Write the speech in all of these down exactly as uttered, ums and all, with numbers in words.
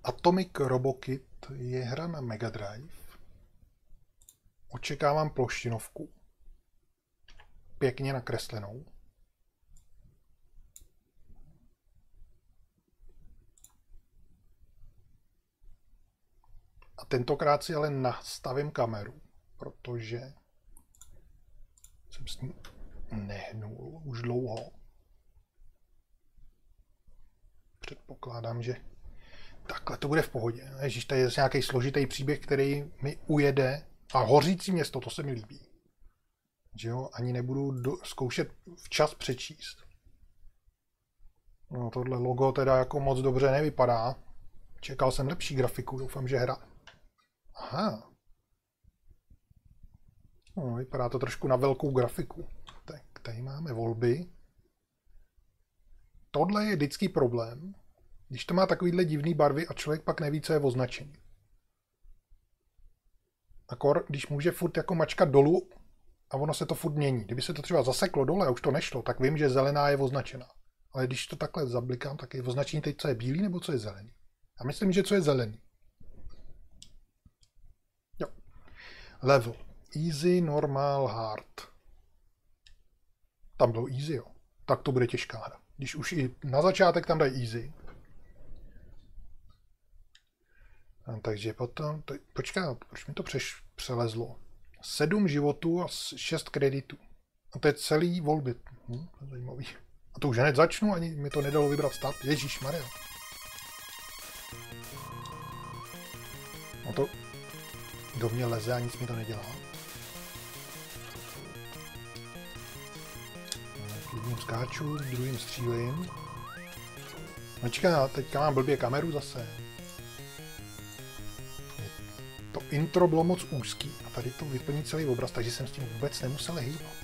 Atomic Robokit je hra na Mega Drive. Očekávám ploštinovku. Pěkně nakreslenou. A tentokrát si ale nastavím kameru, protože jsem s ní nehnul už dlouho. Předpokládám, že takhle to bude v pohodě. Ježíš, tady je nějaký složitý příběh, který mi ujede. A hořící město, to se mi líbí. Že jo, ani nebudu do, zkoušet včas přečíst. No, tohle logo teda jako moc dobře nevypadá. Čekal jsem lepší grafiku, doufám, že hra. Aha. No, vypadá to trošku na velkou grafiku. Tak, tady máme volby. Tohle je vždycky problém, když to má takovýhle divný barvy a člověk pak neví, co je označení. Akor, když může furt jako mačkat dolů a ono se to furt mění. Kdyby se to třeba zaseklo dole a už to nešlo, tak vím, že zelená je označená. Ale když to takhle zablikám, tak je označení teď, co je bílý nebo co je zelený. A myslím, že co je zelený. Jo. Level. Easy, normal, hard. Tam bylo easy, jo. Tak to bude těžká hra. Když už i na začátek tam dají easy. A takže potom, to, počkat, proč mi to přeš, přelezlo? Sedm životů a šest kreditů. A to je celý volby. Hm, to je zajímavý. A to už hned začnu, ani mi to nedalo vybrat start. Ježíšmarja. No to do mě leze a nic mi to nedělá. Jedním skáču, druhým střílím. Počkat, teďka mám blbě kameru zase. To intro bylo moc úzký a tady to vyplní celý obraz, takže jsem s tím vůbec nemusel hýbat.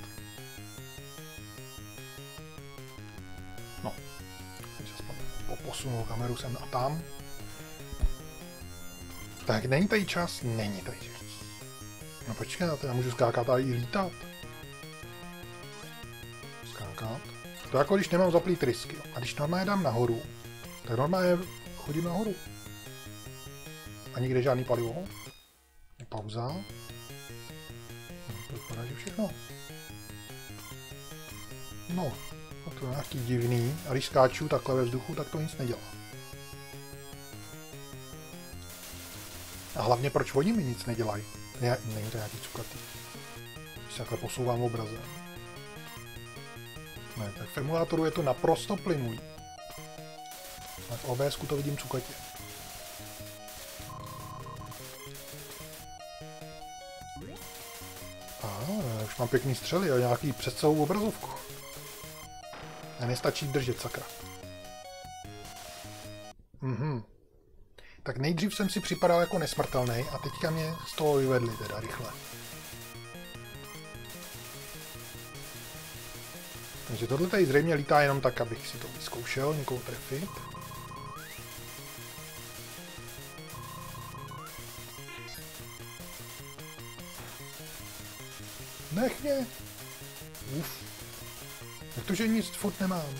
No, takže aspoň posunul kameru sem a tam. Tak není tady čas? Není tady čas. No počkat, já můžu skákat a i lítat. Skákat. To jako když nemám zaplý trysky. A když normálně dám nahoru, tak normálně chodím nahoru. A nikde žádný palivo. Pauza. No, to vypadá, že všechno. No, to je nějaký divný. A když skáču takhle ve vzduchu, tak to nic nedělá. A hlavně proč oni mi nic nedělají? Ne, není to nějaký cukatý. Když se takhle posouvám obrazem. Ne, tak v emulátoru je to naprosto plynulý. A v O B S ku to vidím cukatě. Ah, už mám pěkný střely a nějaký přes celou obrazovku. A nestačí držet, sakra. Mhm. Tak nejdřív jsem si připadal jako nesmrtelný a teďka mě z toho vyvedli teda rychle. Takže tohle tady zřejmě lítá jenom tak, abych si to vyzkoušel, někoho trefit. Nech mě! Uf. Jak to, že nic furt nemám?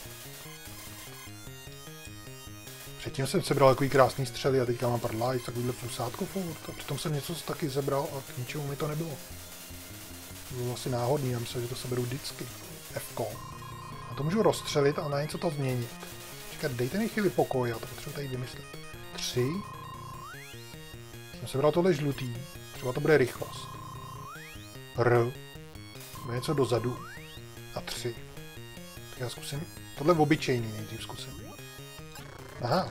Předtím jsem sebral takový krásný střely a teďka mám prdla, takovýhle flusátko furt. A přitom jsem něco taky sebral a k ničemu mi to nebylo. To bylo asi náhodný, já myslím, že to seberu vždycky. F-ko. A to můžu rozstřelit a na něco to změnit. Čekat, dejte mi chvíli pokoj, já to potřebuji tady vymyslet. Tři. Jsem sebral tohle žlutý. Třeba to bude rychlost. R. Bude něco dozadu. A tři. Tak já zkusím. Tohle je obyčejný, nejdřív zkusím. Aha.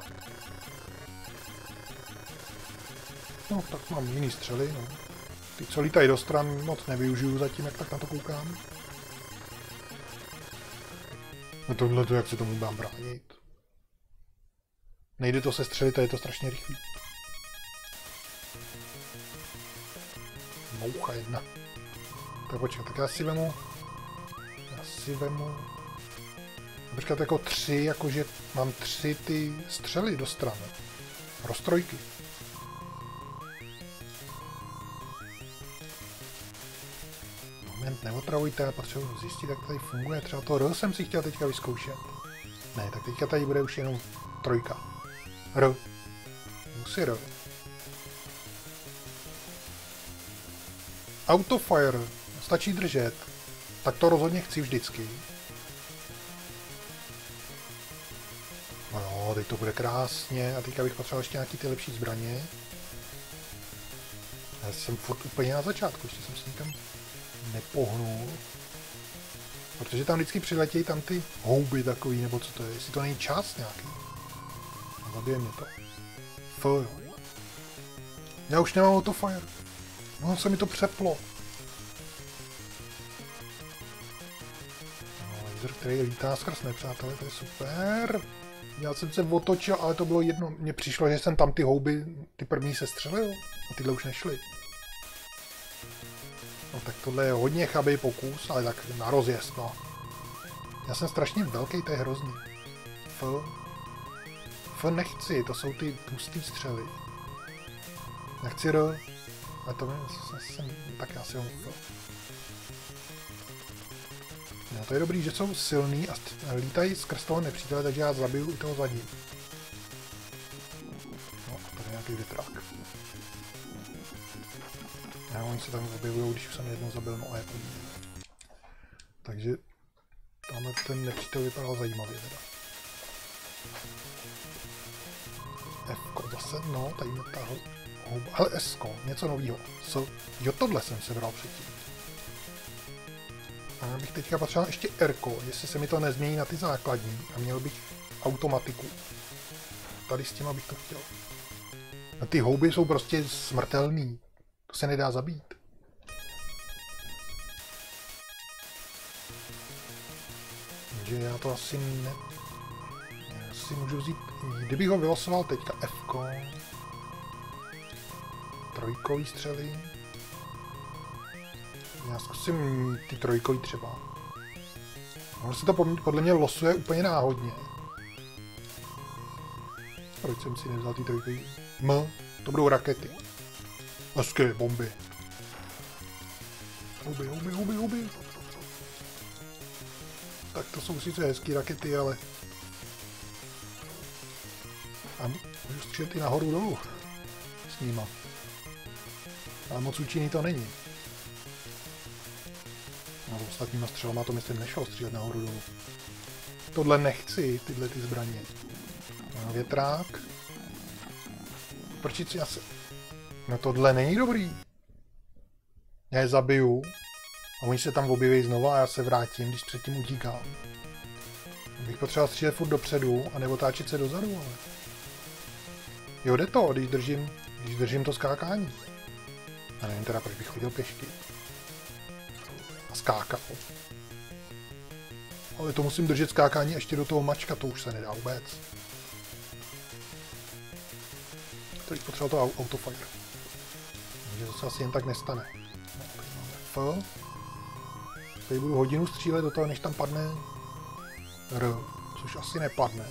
No, tak mám jiný střely, no. Ty, co lítají do stran, moc nevyužiju zatím, jak tak na to koukám. No tohle to, jak se tomu mám bránit. Nejde to se střelit a je to strašně rychlý. Moucha jedna. Tak počkat, tak já si vemu... Já si vemu... Počkat, jako tři, jakože mám tři ty střely do strany. Roztrojky. Moment, neotravujte, já potřebuji zjistit, jak tady funguje. Třeba to R jsem si chtěl teďka vyzkoušet. Ne, tak teďka tady bude už jenom trojka. R. Zkus R. Autofire. Stačí držet. Tak to rozhodně chci vždycky. No jo, teď to bude krásně. A teďka bych potřeboval ještě nějaký ty lepší zbraně. Já jsem furt úplně na začátku, ještě jsem se nikam nepohnul. Protože tam vždycky přiletějí tam ty houby takový, nebo co to je, jestli to není čas nějaký. Zabije mě to. F, jo. Já už nemám autofire. No, se mi to přeplo. No, laser, který lítá skrz nepřátelé, to je super. Já jsem se otočil, ale to bylo jedno. Mně přišlo, že jsem tam ty houby, ty první sestřelil a tyhle už nešly. No tak tohle je hodně chabý pokus, ale tak na rozjezd, no. Já jsem strašně velký, to je hrozný. F. F nechci, to jsou ty tlustý střely. Nechci R. Ale to jsem, tak já si ho F. No to je dobrý, že jsou silný a lítají skrz toho nepřítele, takže já zabiju i toho za ním. No, tady je nějaký větrák. Já, oni se tam objevují, když už jsem jednou zabil, no a je podíl. Takže tamhle ten nepřítel vypadal zajímavě teda. F-ko zase, no, tady mě tahle houba. Hele, S-ko, něco novýho. So, jo, tohle jsem sebral předtím. A já bych teďka potřeboval ještě R-ko, jestli se mi to nezmění na ty základní a měl bych automatiku. Tady s těma bych to chtěl. A ty houby jsou prostě smrtelný. To se nedá zabít. Takže já to asi ne... Já si můžu vzít... Kdybych ho vylosoval teďka F-ko... Trojkový střely... Já zkusím ty trojkový třeba. Ono se to podle mě losuje úplně náhodně. Proč jsem si nevzal ty trojkový? M. To budou rakety. Hezky, bomby. Houby, houby, houby, houby. Tak to jsou sice hezký rakety, ale... A můžu střílet i nahoru dolů. S nima. Ale moc účinný to není. No, s ostatníma střelama to myslím nešlo střílet nahoru dolů. Tohle nechci, tyhle ty zbraně. No, větrák. Proč si asi... No tohle není dobrý. Já je zabiju a oni se tam objeví znova a já se vrátím, když předtím utíkám. Bych potřeboval střílet furt dopředu a nebo táčet se dozadu, ale... Jo, jde to, když držím, když držím to skákání. A nevím teda, proč bych chodil pěšky. A skákal. Ale to musím držet skákání ještě do toho mačka, to už se nedá vůbec. Teď potřeboval to autofire. Takže to se asi jen tak nestane. No, tady máme F. Tady budu hodinu střílet do toho, než tam padne R, což asi nepadne.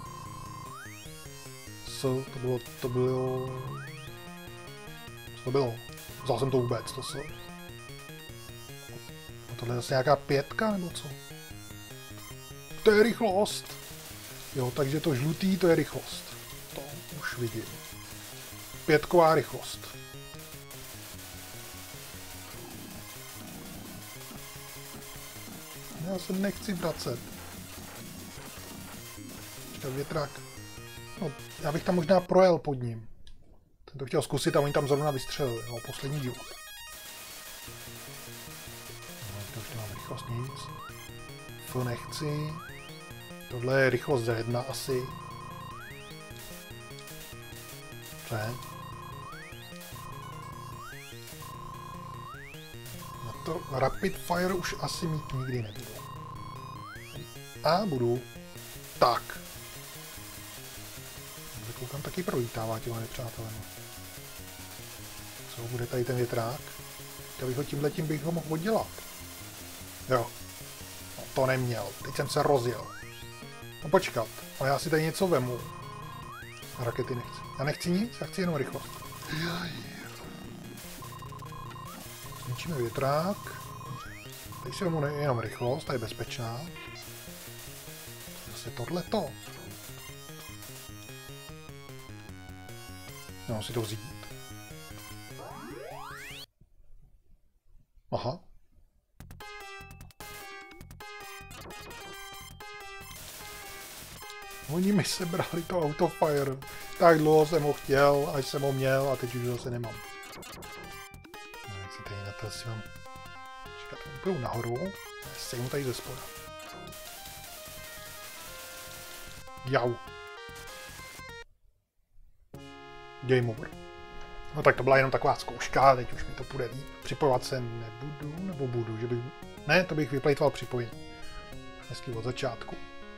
S, to bylo, to bylo... Co to bylo? Vzal jsem to vůbec, to S. A tohle je zase nějaká pětka, nebo co? To je rychlost! Jo, takže to žlutý, to je rychlost. To už vidím. Pětková rychlost. Já se nechci vracet. Počkej, větrák. No, já bych tam možná projel pod ním. Jsem to chtěl zkusit a oni tam zrovna vystřelili. No, poslední život. No, to už nemám rychlost nic. F nechci. Tohle je rychlost za jedna asi. Ne. Na to rapid fire už asi mít nikdy nebudu. A budu. Tak. Koukám, taky prolítává těma nepřátelema. Co, bude tady ten větrák? Bych ho tímhletím bych ho mohl oddělat. Jo. No, to neměl. Teď jsem se rozjel. No počkat. Ale já si tady něco vemu. Rakety nechci. Já nechci nic, já chci jenom rychlost. Zničíme větrák. Teď si vemu jenom rychlost, ta je bezpečná. Zase tohleto. No, si to vzít. Aha. Oni mi sebrali to autofire. Tak dlouho jsem ho chtěl, až jsem ho měl a teď už zase nemám. No, jak si tady na to si mám... Čekat, půjdu nahoru. Sejmu tady ze spoda. Jau. Game over. No tak to byla jenom taková zkouška, teď už mi to půjde líp. Připojovat se nebudu, nebo budu, že bych... Ne, to bych vyplejtval připojení. Hezky od začátku.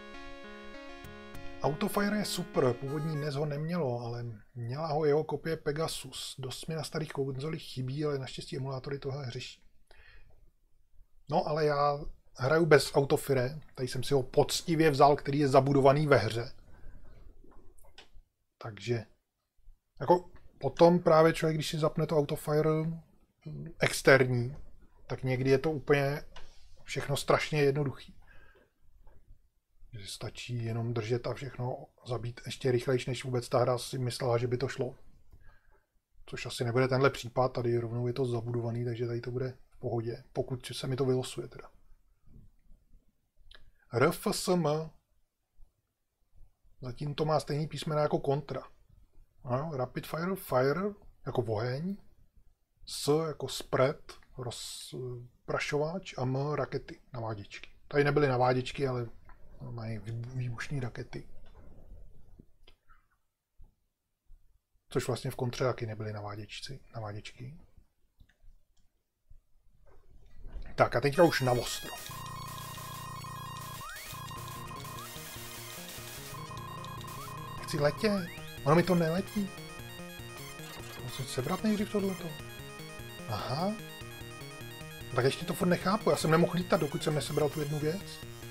Autofire je super, původní dnes ho nemělo, ale měla ho jeho kopie Pegasus. Dost mi na starých konzolích chybí, ale naštěstí emulátory tohle řeší. No ale já hraju bez Autofire, tady jsem si ho poctivě vzal, který je zabudovaný ve hře. Takže, jako potom právě člověk, když si zapne to Autofire externí, tak někdy je to úplně všechno strašně jednoduchý. Že stačí jenom držet a všechno zabít ještě rychlejší, než vůbec ta hra si myslela, že by to šlo. Což asi nebude tenhle případ, tady rovnou je to zabudovaný, takže tady to bude v pohodě, pokud se mi to vylosuje teda. R F S M. Zatím to má stejný písmena jako kontra. No, Rapid Fire, Fire jako oheň, S jako spread, rozprašovač a M rakety, naváděčky. Tady nebyly naváděčky, ale mají výbušní rakety. Což vlastně v kontře taky nebyly naváděčci, naváděčky. Tak a teďka už na ostro. Chci letět. Ono mi to neletí. Musím sebrat nejdřív tohleto. Aha. Tak ještě to furt nechápu. Já jsem nemohl lítat, dokud jsem nesebral tu jednu věc.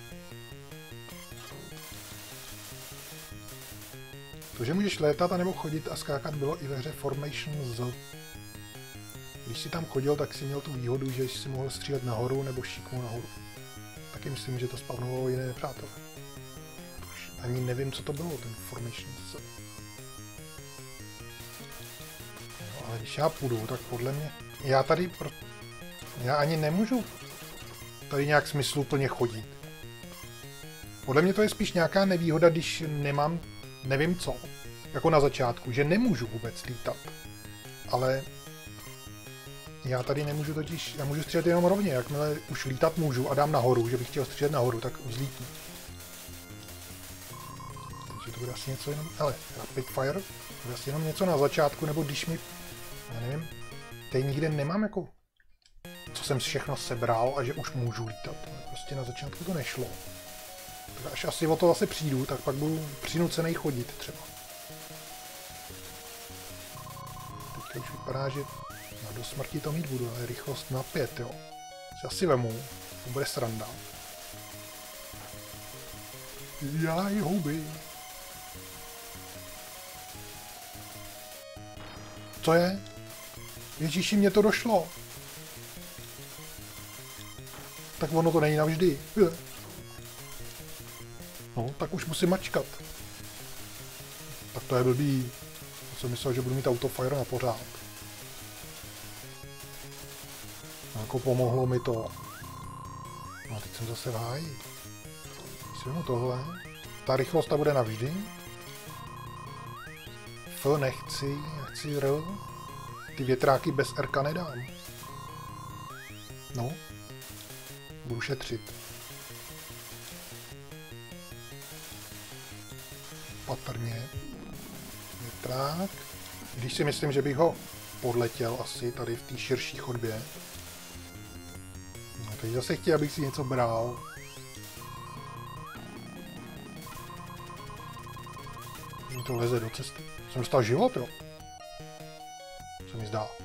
To, že můžeš létat a nebo chodit a skákat, bylo i ve hře Formation Z. Když si tam chodil, tak si měl tu výhodu, že jsi mohl střílet nahoru nebo šikmu nahoru. Taky myslím, že to spavnovalo jiné nepřátelé. Už ani nevím, co to bylo, ten Formation Z. No, ale když já půjdu, tak podle mě... Já tady... Pro... Já ani nemůžu tady nějak smysluplně chodit. Podle mě to je spíš nějaká nevýhoda, když nemám... Nevím co. Jako na začátku, že nemůžu vůbec lítat. Ale... Já tady nemůžu totiž... Já můžu střílet jenom rovně, jakmile už lítat můžu a dám nahoru, že bych chtěl střílet nahoru, tak vzlítnu. Takže to bude asi něco jenom... Ale Rapid Fire, to bude asi jenom něco na začátku, nebo když mi... Já nevím... Tady nikde nemám jako... Co jsem všechno sebral a že už můžu lítat. Prostě na začátku to nešlo. Tak až asi o to zase přijdu, tak pak budu přinucený chodit třeba. Teďka už vypadá, že no, do smrti to mít budu, ale rychlost na pět, jo. Si asi vemu, to bude sranda. Jaj, houby. Co je? Ježíši, mě to došlo. Tak ono to není navždy. No, tak už musím mačkat. Tak to je blbý. Já jsem myslel, že budu mít autofire na pořád. No, jako pomohlo mi to. No a teď jsem zase v háji. Když si tohle. Ta rychlost ta bude navždy. F nechci, já chci R. Ty větráky bez R nedám. No. Budu šetřit. Patrně. Větrák. Když si myslím, že bych ho podletěl asi tady v té širší chodbě. No, teď zase chtěl, abych si něco bral. Mě to leze do cesty. Jsem dostal život, jo? Co mi zdá.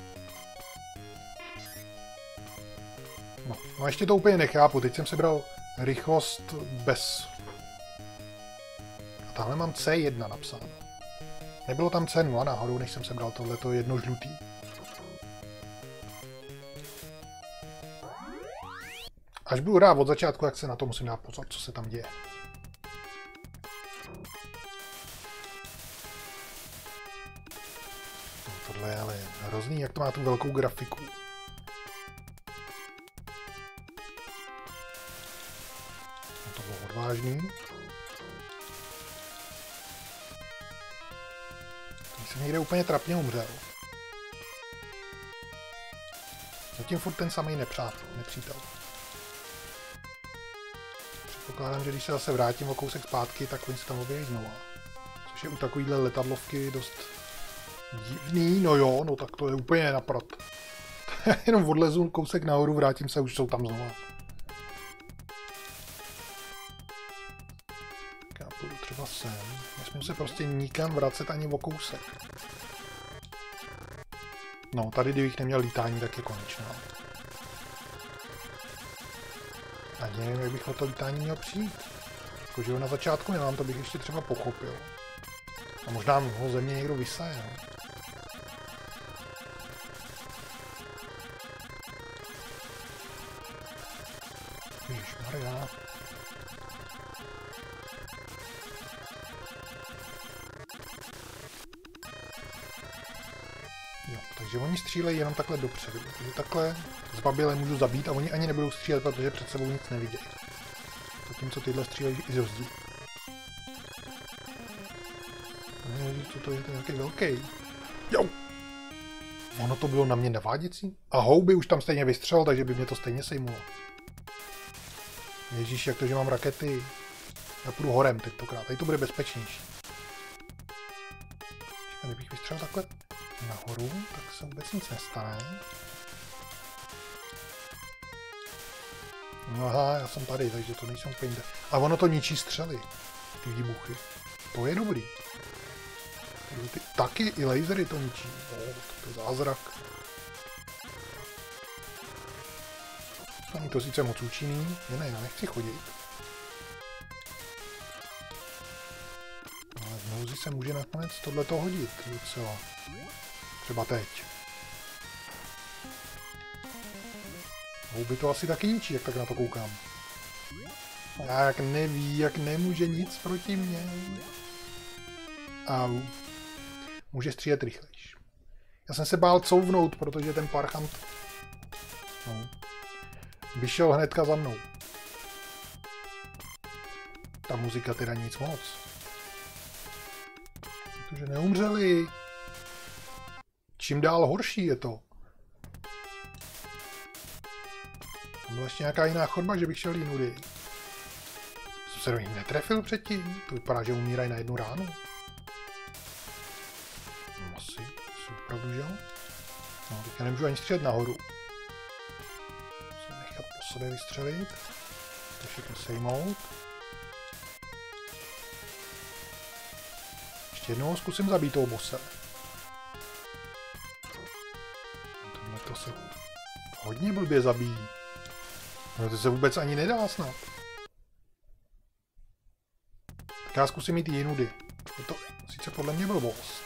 No, no ještě to úplně nechápu. Teď jsem si bral rychlost bez... A tahle mám C jedna napsáno. Nebylo tam C nula nahoru, než jsem sebral tohleto jedno žlutý. Až budu hrát od začátku, jak se na to musím dát pozor, co se tam děje. Tohle je ale hrozný, jak to má tu velkou grafiku. No to bylo odvážný. Teď jsem někde úplně trapně umřel. Zatím furt ten samý nepřátel, nepřítel. Předpokládám, že když se zase vrátím o kousek zpátky, tak oni se tam objeví znova. Což je u takovýhle letadlovky dost divný, no jo, no tak to je úplně na prd. Jenom odlezu kousek nahoru, vrátím se, už jsou tam znova. Já půjdu třeba sem, nesmím se prostě nikam vracet ani o kousek. No, tady kdybych neměl lítání, tak je konečná. A nevím, jak bych o to lítání měl přijít. Jakože ho na začátku nemám, to bych ještě třeba pochopil. A možná ho ze mě někdo vysaje, no. Ježišmarja. Jo, takže oni střílejí jenom takhle dopředu. Takže takhle zbaběle můžu zabít a oni ani nebudou střílet, protože před sebou nic nevidějí. Zatímco tyhle střílejí i ze vzduchu. Co to je, to je nějaký velký. Jo! Ono to bylo na mě naváděcí? A houby už tam stejně vystřelil, takže by mě to stejně sejmulo. Ježíš, jak to, že mám rakety. Já půjdu horem tentokrát, tady to bude bezpečnější. Čekaj, kdybych vystřelil takhle nahoru, tak se vůbec nic nestane. No aha, já jsem tady, takže to nejsem úplně jinde. A ono to ničí střely, ty výbuchy. To je dobrý. Ty, taky i lasery to ničí. O, to je zázrak. Není to sice moc účinný, je ne, já nechci chodit. Ale v nouzi se může nakonec tohleto hodit docela. Třeba teď. Houby to asi taky ničí, jak tak na to koukám. A jak neví, jak nemůže nic proti mně. Au. Může střílet rychlejš. Já jsem se bál couvnout, protože ten parchant no, vyšel hnedka za mnou. Ta muzika teda nic moc. Protože neumřeli. Čím dál horší je to. Tam byla ještě nějaká jiná chodba, že bych šel jinudy. Jsem se do nich netrefil předtím? To vypadá, že umírají na jednu ránu. No asi, asi opravdu, že jo? No, teď já nemůžu ani střelit nahoru. Musím nechat po sobě vystřelit. To všechno sejmout. Ještě jednou zkusím zabít toho bose. Tohle to se hodně blbě zabíjí. No to se vůbec ani nedá snad. Tak já zkusím jít jinudy. Je to sice podle mě blbost.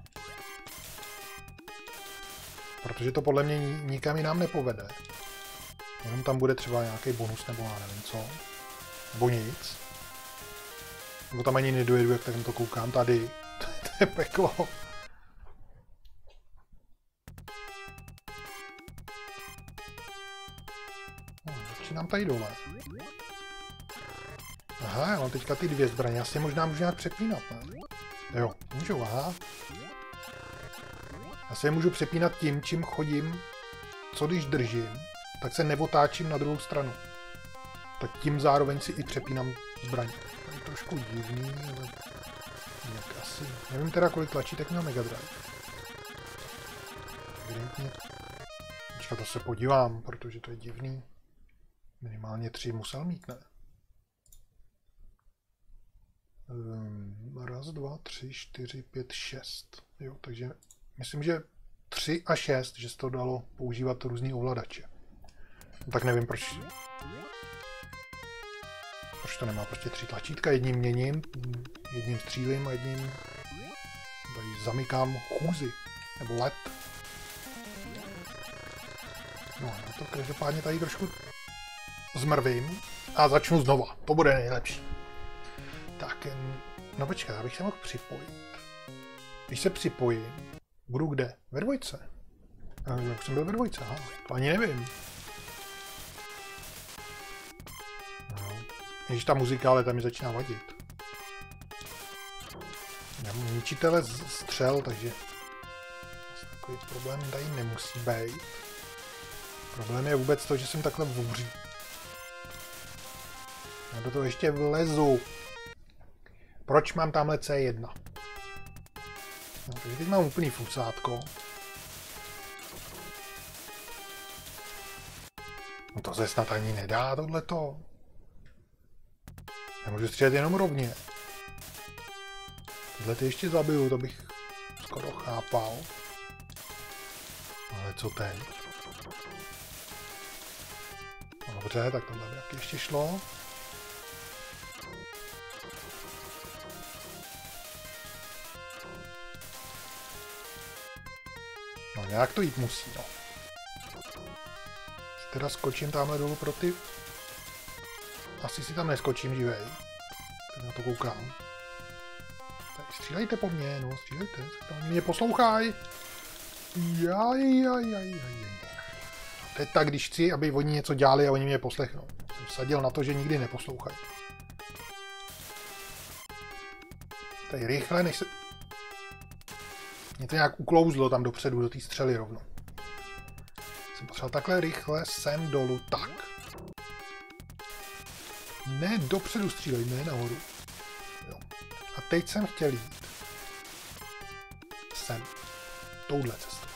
Protože to podle mě nikam jinam nepovede. Jenom tam bude třeba nějaký bonus nebo já nevím co. Nebo nic. Nebo tam ani nedojedu, jak tak to koukám tady. To je peklo. No, začínám tady dole. Aha, já mám teďka ty dvě zbraně. Já si je možná můžu nějak přepínat, ne? Jo, můžu, aha. Já si je můžu přepínat tím, čím chodím, co když držím, tak se neotáčím na druhou stranu. Tak tím zároveň si i přepínám zbraně. To je trošku divný, ale jak asi. Nevím teda, kolik tlačítek měl Mega Drive. Evidentně. Počka, to se podívám, protože to je divný. Minimálně tři musel mít, ne? Um, raz, dva, tři, čtyři, pět, šest. Jo, takže myslím, že tři a šest, že se to dalo používat různý ovladače. No, tak nevím, proč. Proč to nemá prostě tři tlačítka, jedním měním, jedním střílím a jedním tady zamykám chůzi, nebo let. No, já to každopádně tady trošku zmrvím a začnu znova, to bude nejlepší. Tak, no počkej, abych se mohl připojit. Když se připojím, Budu kde? Ve dvojce. Já už jsem byl ve dvojce, aha, to ani nevím. No. Ježiš, ta muzika, ale tam mi začíná vadit. Já mám ničitele střel, takže takový problém tady nemusí být. Problém je vůbec to, že jsem takhle vůří. Já do toho ještě vlezu. Proč mám tamhle C jedna? No, takže teď mám úplný fusátko. No to se snad ani nedá, tohleto. Já můžu střílet jenom rovně. Tohle ty ještě zabiju, to bych skoro chápal. Ale co teď? No dobře, tak tohle by jak ještě šlo. No nějak to jít musí, no. Teda skočím tamhle dolů pro ty... Asi si tam neskočím živej. Tak na to koukám. Tady střílejte po mně, no střílejte. Oni mě poslouchají. Jaj, jaj, jaj, jaj. Teď tak, když chci, aby oni něco dělali a oni mě poslechnou. Jsem vsadil na to, že nikdy neposlouchají. Tady rychle, než se... Mě to nějak uklouzlo tam dopředu, do té střely rovno. Jsem potřeboval takhle rychle sem dolů, tak. Ne dopředu střílej, ne nahoru. Jo. A teď jsem chtěl jít. Sem. Touhle cestou.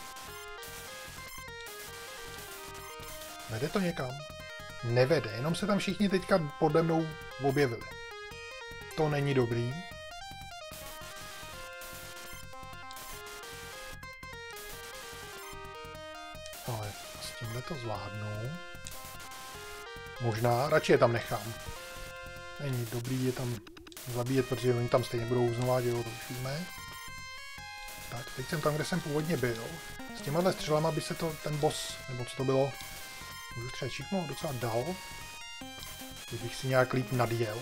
Vede to někam? Nevede, jenom se tam všichni teďka pode mnou objevili. To není dobrý. Ale s tímhle to zvládnu. Možná, radši je tam nechám. Není dobrý je tam zabíjet, protože oni tam stejně budou znova dělat, to už víme. Tak, teď jsem tam, kde jsem původně byl. S těmahle střelama by se to, ten boss, nebo co to bylo, můžu třeba šiknout docela dal. Kdybych si nějak líp nadjel.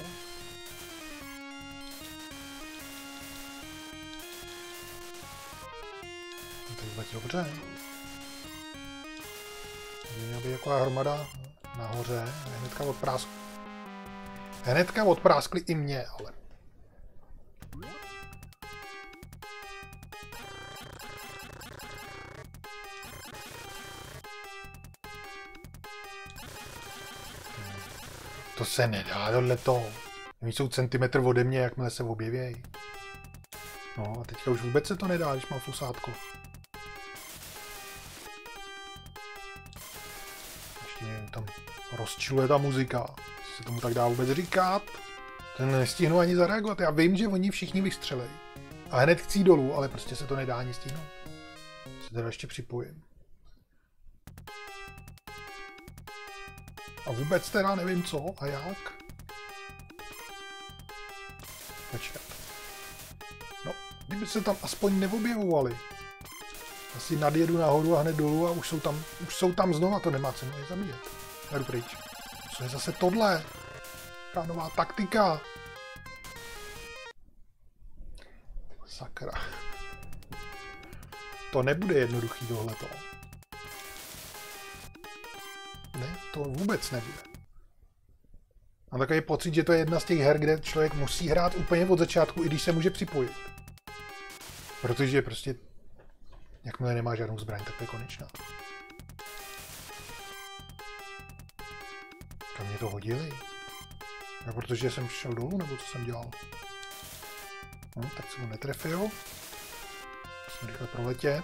No, teď letí dobře. Měla by jako hromada nahoře. Hnedka odpráskli. Hnedka odpráskli i mě, ale. To se nedá, tohleto. Oni jsou centimetr ode mě, jakmile se objevějí. No a teďka už vůbec se to nedá, když mám fusátko. Ještě mě tam rozčiluje ta muzika. Jestli se tomu tak dá vůbec říkat. Ten nestihnu ani zareagovat. Já vím, že oni všichni vystřelejí. A hned chci dolů, ale prostě se to nedá ani stihnout. Se teda ještě připojím. A vůbec teda nevím co a jak. Počkat. No, kdyby se tam aspoň neobjevovali. Asi nadjedu nahoru a hned dolů a už jsou tam, už jsou tam znova, to nemá cenu je zabíjet. Jdu pryč. Co je zase tohle? Jaká nová taktika? Sakra. To nebude jednoduchý tohleto. Ne, to vůbec nebude. Mám takový pocit, že to je jedna z těch her, kde člověk musí hrát úplně od začátku, i když se může připojit. Protože prostě, jakmile nemá žádnou zbraň, tak to je konečná. Kam mě to hodili? No, protože jsem šel dolů, nebo co jsem dělal? No, tak jsem ho netrefil. Musím rychle proletět.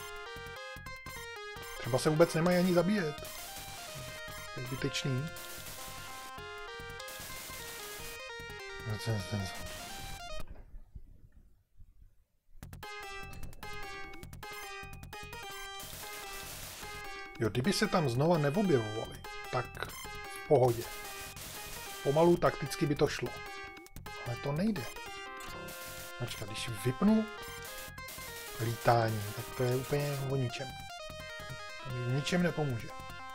Třeba se vůbec nemají ani zabíjet. To je zbytečný. Jo, kdyby se tam znova neobjevovali, tak v pohodě. Pomalu takticky by to šlo. Ale to nejde. Počkat, když vypnu lítání, tak to je úplně o ničem. To mi v ničem nepomůže.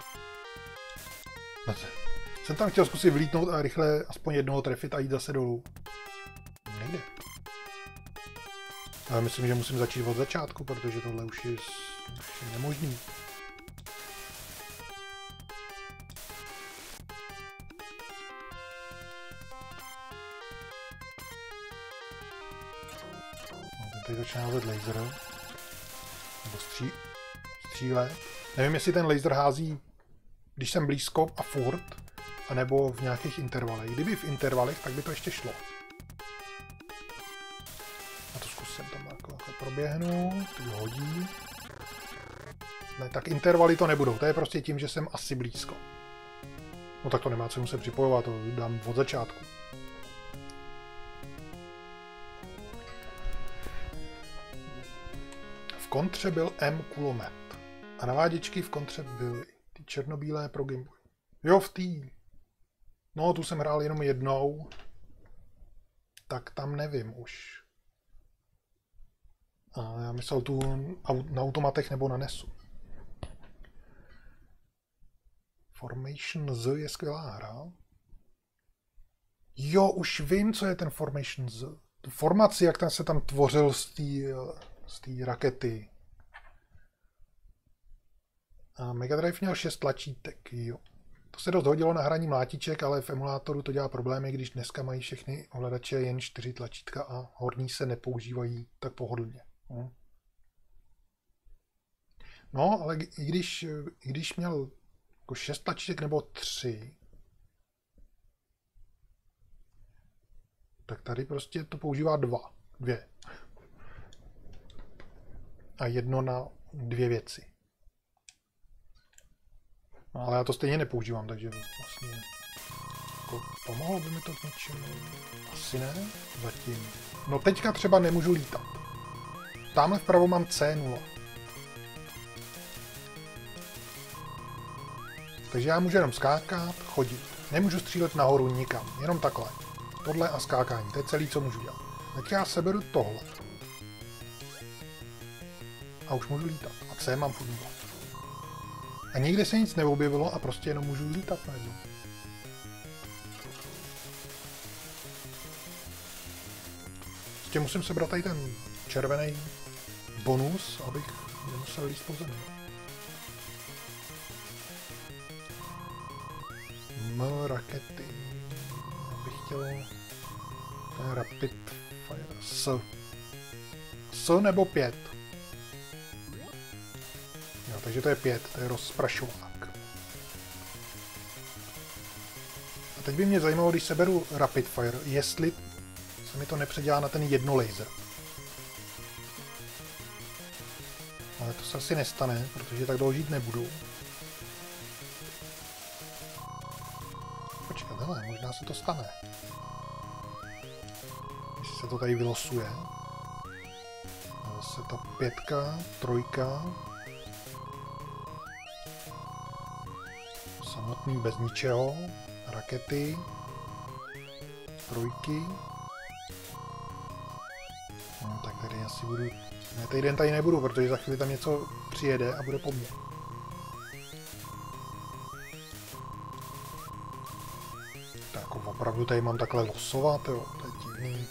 No, jsem tam chtěl zkusit vlítnout a rychle aspoň jednoho trefit a jít zase dolů. Nejde. Ale myslím, že musím začít od začátku, protože tohle už je, už je nemožný. No, ten tady začíná házet laser. Nebo stří... střílet. Nevím, jestli ten laser hází, když jsem blízko a furt, anebo v nějakých intervalech. Kdyby v intervalech, tak by to ještě šlo. A to zkusím tam takhle proběhnu, to hodí. Ne, tak intervaly to nebudou, to je prostě tím, že jsem asi blízko. No tak to nemá cenu se připojovat, to dám od začátku. V kontře byl M kulomet. A naváděčky v kontře byly ty černobílé pro Game Boy. Jo, v té. No, tu jsem hrál jenom jednou. Tak tam nevím už. A já myslel tu na automatech nebo na nesu. Formation Z je skvělá hra. Jo, už vím, co je ten Formation Z. Tu formaci, jak ten se tam tvořil z té z té rakety. A Mega Drive měl šest tlačítek, jo. To se dost hodilo na hraní mlátiček, ale v emulátoru to dělá problémy, když dneska mají všechny ovladače jen čtyři tlačítka a horní se nepoužívají tak pohodlně. Hm. No, ale i když, i když měl jako šest tlačítek nebo tři, tak tady prostě to používá dva, dvě. A jedno na dvě věci. No, ale já to stejně nepoužívám, takže vlastně jako pomohlo by mi to k něčemu? Asi ne, zatím. No teďka třeba nemůžu lítat. Tamhle vpravo mám C nula. Takže já můžu jenom skákat, chodit. Nemůžu střílet nahoru nikam, jenom takhle. Tohle a skákání, to je celý, co můžu dělat. Teď já seberu tohle. A už můžu lítat. A C mám furt. A nikde se nic neobjevilo a prostě jenom můžu lítat najednou. Ještě musím sebrat tady ten červený bonus, abych nemusel líst po zemi. M rakety. Já bych chtěl ten Rapid Fire S. S nebo pět. Jo, takže to je pět, to je rozprašovák. A teď by mě zajímalo, když seberu Rapid Fire, jestli se mi to nepředělá na ten jedno laser. Ale to se asi nestane, protože tak dlouho žít nebudu. Počkat, hele, možná se to stane. Jestli se to tady vylosuje. A zase ta pětka, trojka. Samotný bez ničeho. Rakety. Trojky. No tak tady asi budu... Ne, týden tady nebudu, protože za chvíli tam něco přijede a bude po mně. Tak jako opravdu tady mám takhle losovat, jo, to je divný.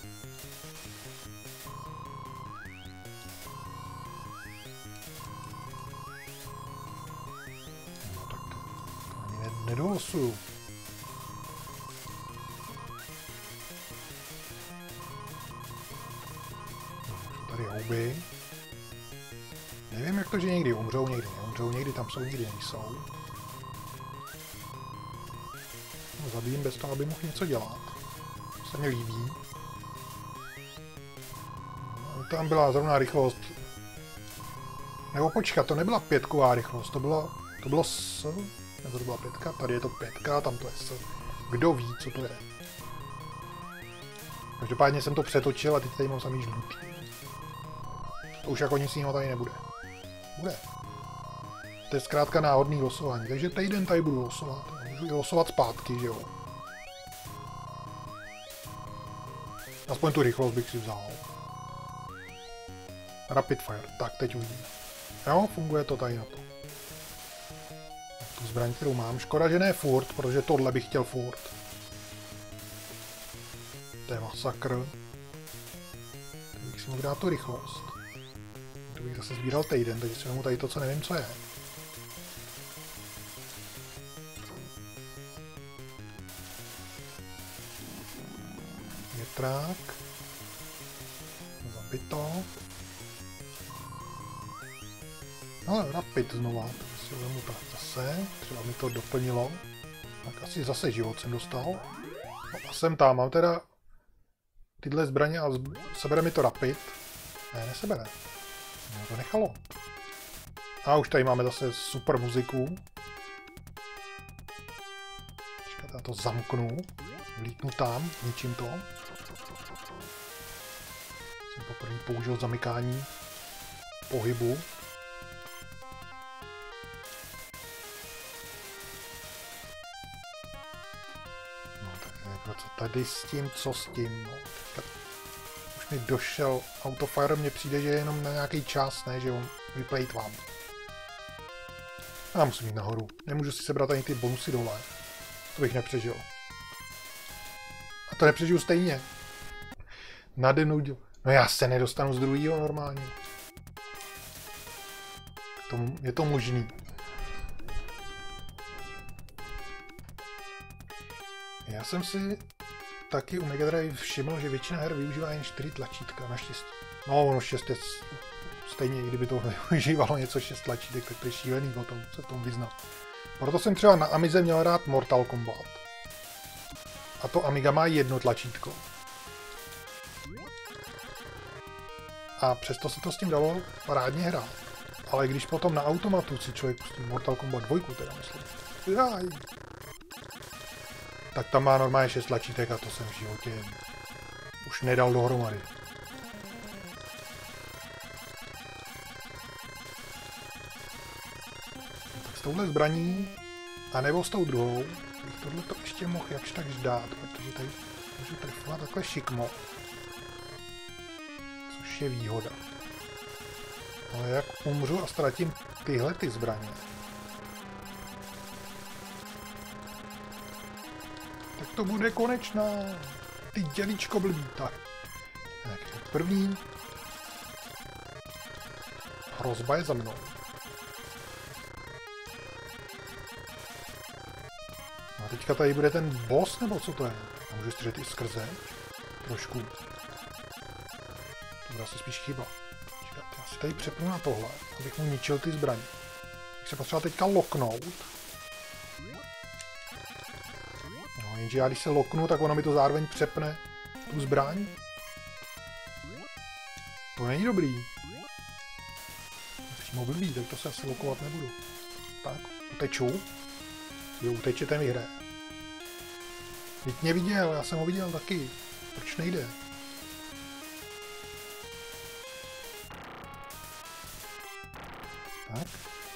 No tak to, to ani ne, nedolosuju. Tady houby. Nevím, jak to, že někdy umřou, někdy neumřou, někdy tam jsou, někdy nejsou. No, zabijím bez toho, aby mohl něco dělat. To se mi líbí. No, tam byla zrovna rychlost. Nebo počkat, to nebyla pětková rychlost, to bylo, to bylo S, nebo to byla pětka, tady je to pětka, tam to je S. Kdo ví, co to je. Každopádně jsem to přetočil a teď tady mám samý žlutý. To už jako nic jiného tady nebude. Bude. To je zkrátka náhodný losování, takže týden tady budu losovat. Můžu i losovat zpátky, že jo. Aspoň tu rychlost bych si vzal. Rapid Fire, tak teď uvidíme. Jo, funguje to tady na to. Tu zbraň, kterou mám, škoda, že ne furt, protože tohle bych chtěl furt. To je masakr. To bych si si mohu dát tu rychlost. To bych zase sbíral týden, takže si vezmu tady to, co nevím, co je. Větrák. Zabito. Ale rapid znova, tak si vezmu tak zase, třeba mi to doplnilo. Tak asi zase život jsem dostal. No a jsem tam, mám teda tyhle zbraně a zb... sebere mi to rapid. Ne, nesebere. No to nechalo. A už tady máme zase super muziku. Počkat, já to zamknu. Vlítnu tam, ničím to. Jsem poprvé použil zamykání pohybu. No tak jako co tady s tím, co s tím, no. Už mi došel autofire, mně přijde, že je jenom na nějaký čas, ne, že on vyplejt vám. A musím jít nahoru. Nemůžu si sebrat ani ty bonusy dole. To bych nepřežil. A to nepřežiju stejně. Nade mnou děl... No já se nedostanu z druhého normálně. To, je to možný. Já jsem si taky u Mega Drive všiml, že většina her využívá jen čtyři tlačítka, naštěstí. No, ono šest je stejně, i kdyby to využívalo něco šest tlačítek, tak to je šílený o tom, se v tom vyznat. Proto jsem třeba na Amize měl rád Mortal Kombat. A to Amiga má jedno tlačítko. A přesto se to s tím dalo parádně hrát. Ale když potom na automatu si člověk pustí Mortal Kombat dva, teda myslím, jaj, tak tam má normálně šest tlačítek a to jsem v životě už nedal dohromady. Tak s touhle zbraní, anebo s tou druhou, bych tohle to ještě mohl jakž tak dát, protože tady můžu trefovat takhle šikmo. Což je výhoda. Ale jak umřu a ztratím tyhle ty zbraně, tak to bude konečná. Ty dělíčko blbý. Tak. Tak, první. Hrozba je za mnou. A teďka tady bude ten boss, nebo co to je? A můžu střelit i skrze. Trošku. To bude asi spíš chyba. Čekat, já si tady přepnu na tohle, abych mu ničil ty zbraně. Bych se potřeboval teďka loknout. No, jenže já když se loknu, tak ono mi to zároveň přepne tu zbraň. To není dobrý. Přímo blbý, tak to se asi lokovat nebudu. Tak, uteču. Jo, uteče, ten vyhraje. Teď mě viděl, já jsem ho viděl taky. Proč nejde? Tak.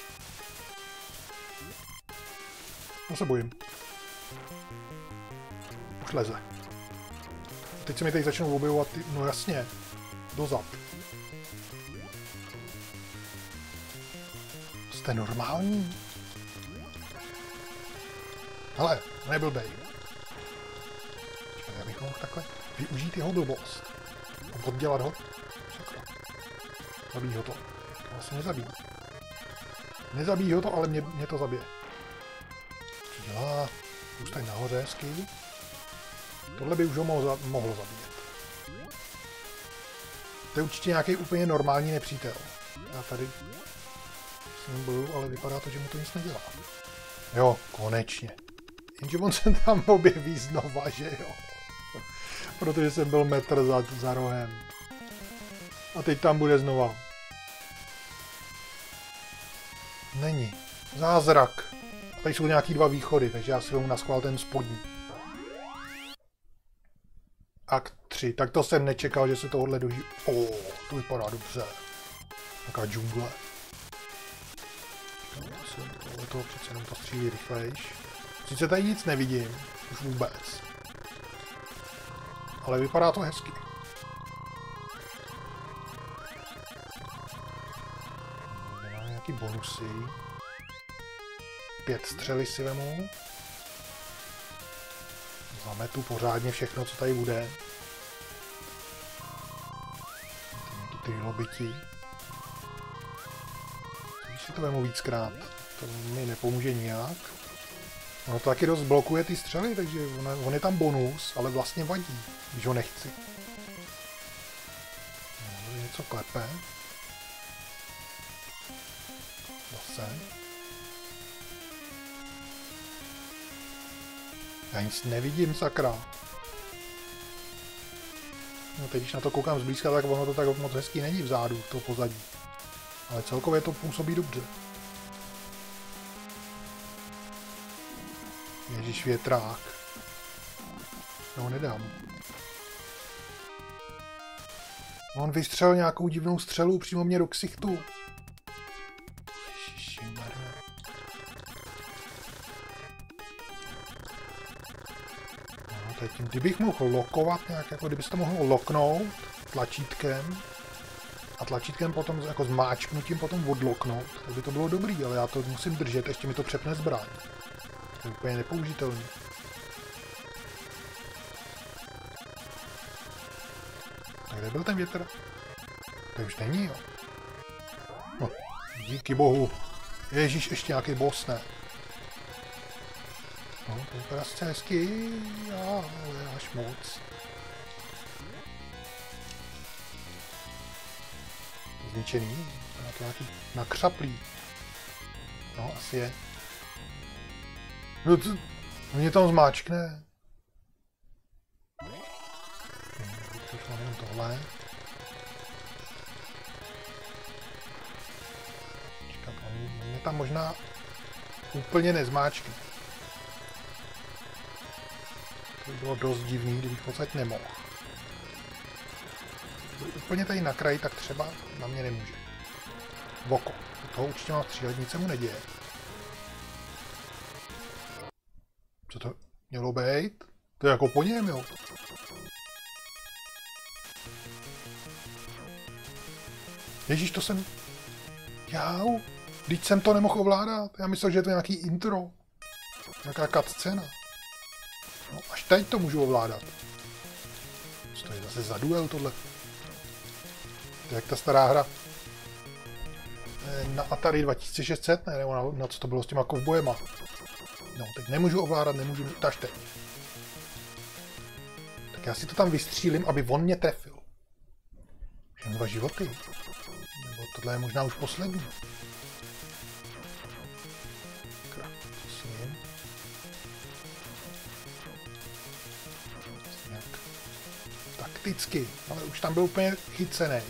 No se bojím. Už leze. Teď se mi tady začnou objevovat ty... No jasně. Dozad. Jste normální? Hele, neblbej. Já bych mohl takhle využít jeho blbost. A oddělat ho. Sakra. Zabíjí ho to. To vlastně nezabíjí. Nezabíjí ho to, ale mě, mě to zabije. Co dělá? Už tady nahoře hezky. Tohle by už ho mohlo, mohlo zabíjet. To je určitě nějaký úplně normální nepřítel. Já tady s ním bojuju, ale vypadá to, že mu to nic nedělá. Jo, konečně. Jenže on se tam objeví znova, že jo. Protože jsem byl metr za, za rohem. A teď tam bude znova. Není. Zázrak. A tady jsou nějaký dva východy, takže já si vezmu naschvál ten spodní. Akt tři. Tak to jsem nečekal, že se tohle doží. O, oh, to vypadá dobře. Taká džungle. Tohle to přece jenom to střílí rychlejš. Sice tady nic nevidím. Už vůbec. Ale vypadá to hezky. Máme nějaký bonusy. Pět střely si vemu. Zametu pořádně všechno, co tady bude. trilobiti. Když si to vemu víckrát, to mi nepomůže nijak. Ono to taky dost blokuje ty střely, takže on, on je tam bonus, ale vlastně vadí, když ho nechci. No, něco klepe. Zase. Já nic nevidím, sakra. No teď, když na to koukám zblízka, tak ono to tak moc hezký není vzadu, to pozadí. Ale celkově to působí dobře. Ježíš, větrák. Já ho nedám. On vystřelil nějakou divnou střelu přímo mě do ksichtu. Ježišimarja. No, teď, kdybych mohl lokovat nějak, jako kdybyste mohl loknout tlačítkem a tlačítkem potom jako zmáčknutím potom odloknout, tak by to bylo dobrý, ale já to musím držet, ještě mi to přepne zbraň. To je úplně nepoužitelný. Tak kde byl ten větr? To už není, jo. No, díky bohu. Ježíš, ještě nějaký boss, ne? No, to je prostě hezký, ale až moc. Zničený, na to nějaký nakřaplý. No, asi je. No to, mě tam zmáčkne. Už mám jenom tohle. Čekat, mě tam možná úplně nezmáčkne. To by bylo dost divný, kdybych v podstatě nemohl. Úplně tady na kraji, tak třeba na mě nemůže. V oko. Toho určitě mám střílet, nic se mu neděje. Co to mělo být? To je jako po něm, jo. Ježíš, to jsem... Jau, vždyť jsem to nemohl ovládat. Já myslel, že je to nějaký intro. Nějaká cutscéna. No, až teď to můžu ovládat. Co to je zase za duel tohle? To je jak ta stará hra. Na Atari dva tisíce šest set, ne? Nebo na, na co to bylo s těma kovbojema. No, teď nemůžu ovládat, nemůžu... Až teď. Tak já si to tam vystřílím, aby on mě trefil. Už dva životy. Nebo tohle je možná už poslední. Prosím. Jak takticky, ale už tam byl úplně chycený.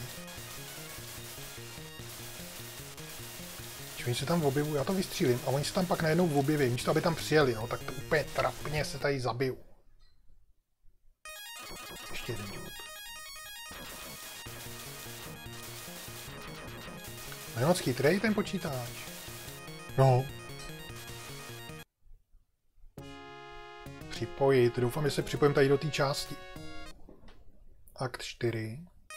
Oni se tam objevují, já to vystřílím a oni se tam pak najednou objeví, místo aby tam přijeli, no, tak to úplně trapně se tady zabiju. Ještě jeden život. No je moc chytrej ten počítač. No. Připojit, doufám, že se připojím tady do té části. Akt čtyři.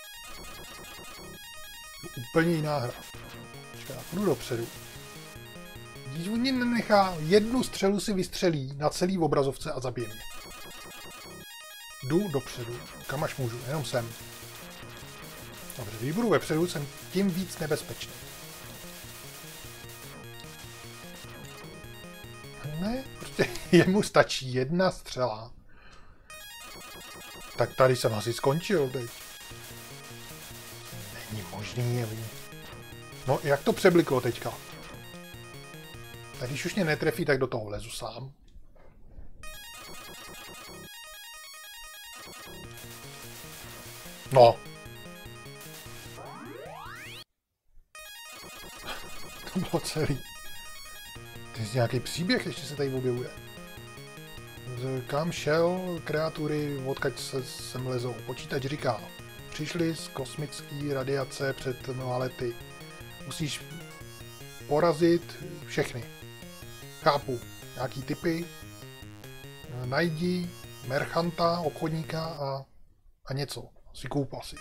Úplně jiná hra. Já půjdu dopředu. Když on mě nenechá, jednu střelu si vystřelí na celý obrazovce a zabije mě. Jdu dopředu, kam až můžu, jenom sem. Dobře, když budu vepředu, jsem tím víc nebezpečný. Ne, prostě jemu stačí jedna střela. Tak tady jsem asi skončil teď. Není možný, no, jak to přebliklo teďka? Tak když už mě netrefí, tak do toho lezu sám. No. To bylo celý. To je nějaký příběh, ještě se tady objevuje. Kam šel kreatury, odkud se sem lezou? Počítač říká, přišli z kosmické radiace před mnoha lety. Musíš porazit všechny. Chápu. Nějaký typy. Najdi merchanta, obchodníka a, a něco. Si koup asi.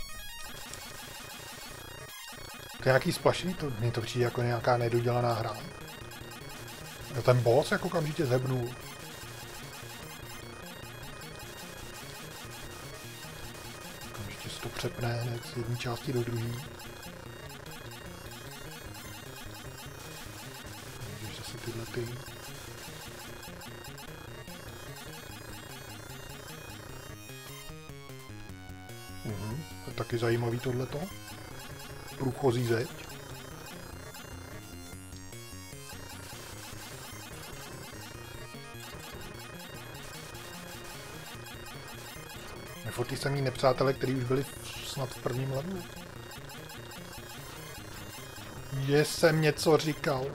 To je nějaký splašený, to, mně to přijde jako nějaká nedodělaná hra. Jo, ten boss jako okamžitě zhebnul. Okamžitě se to přepne hned z jedné části do druhé. Takže zase tyhle ty. Mhm, to je taky zajímavý tohleto. Průchozí zeď. Furt ty samý nepřátelé, kteří už byli snad v prvním levelu. Že jsem něco říkal.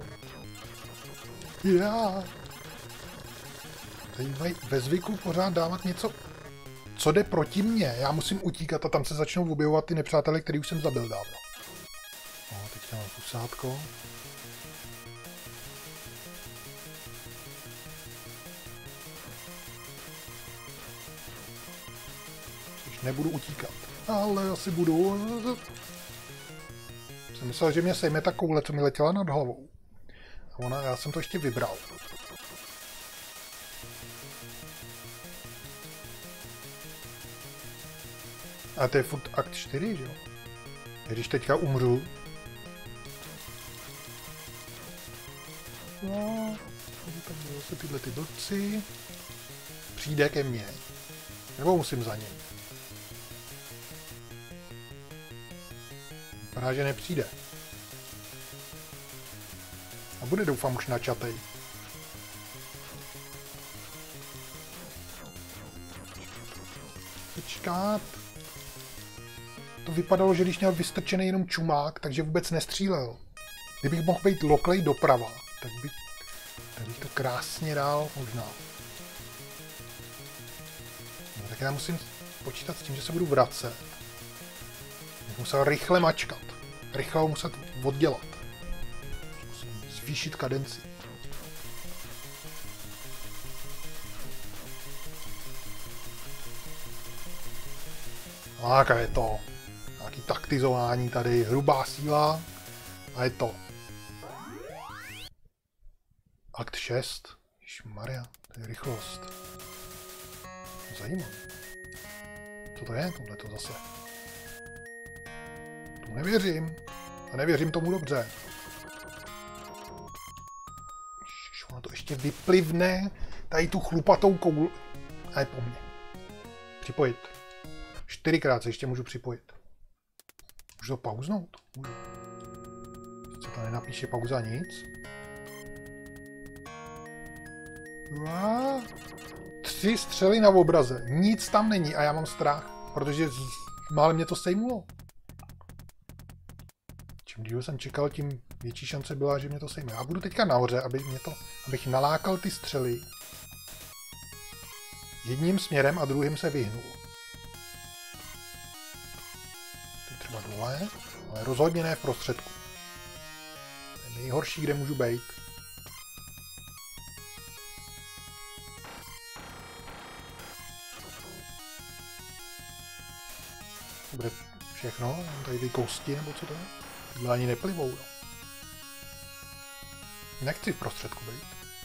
Já. Tady mají ve zvyku pořád dávat něco, co jde proti mně. Já musím utíkat a tam se začnou objevovat ty nepřátelé, který už jsem zabil dávno. No, teď mám kusátko. Nebudu utíkat, ale asi budu. Jsem myslel, že mě sejme ta koule, co mi letěla nad hlavou. A ona, já jsem to ještě vybral. A to je furt akt čtyři, že jo? Když teďka umřu. No, tam budou se tyhle ty blbci. Přijde ke mně. Nebo musím za ním. Vypadá, že nepřijde. A bude, doufám, už načatej. Počkat. To vypadalo, že když měl vystrčený jenom čumák, takže vůbec nestřílel. Kdybych mohl být loklej doprava, tak bych, tak bych to krásně dal možná. No, tak já musím počítat s tím, že se budu vracet. Bych musel rychle mačkat. Rychle ho muset oddělat. Musím zvýšit kadenci. A jaká je to? Nějaký taktizování tady, hrubá síla. A je to. Akt šest. Ježišmarja, to je rychlost. Zajímavé. Co to je tohleto zase? Tomu nevěřím. A nevěřím tomu dobře. Ježiš, ona to ještě vyplivne. Tady tu chlupatou kouli. A je po mně. Připojit. Čtyřikrát se ještě můžu připojit. Můžu to pauznout? Můžu. Co to nenapíše pauza nic? A tři střely na obraze. Nic tam není a já mám strach, protože málem mě to sejmulo. Čím díl jsem čekal, tím větší šance byla, že mě to sejme. Já budu teďka nahoře, aby mě to, abych nalákal ty střely jedním směrem a druhým se vyhnul. To je třeba dole, ale rozhodně ne v prostředku. To je nejhorší, kde můžu být. To bude všechno, tady ty kosti, nebo co to je? Tyhle ani neplivou, no. Nechci v prostředku být.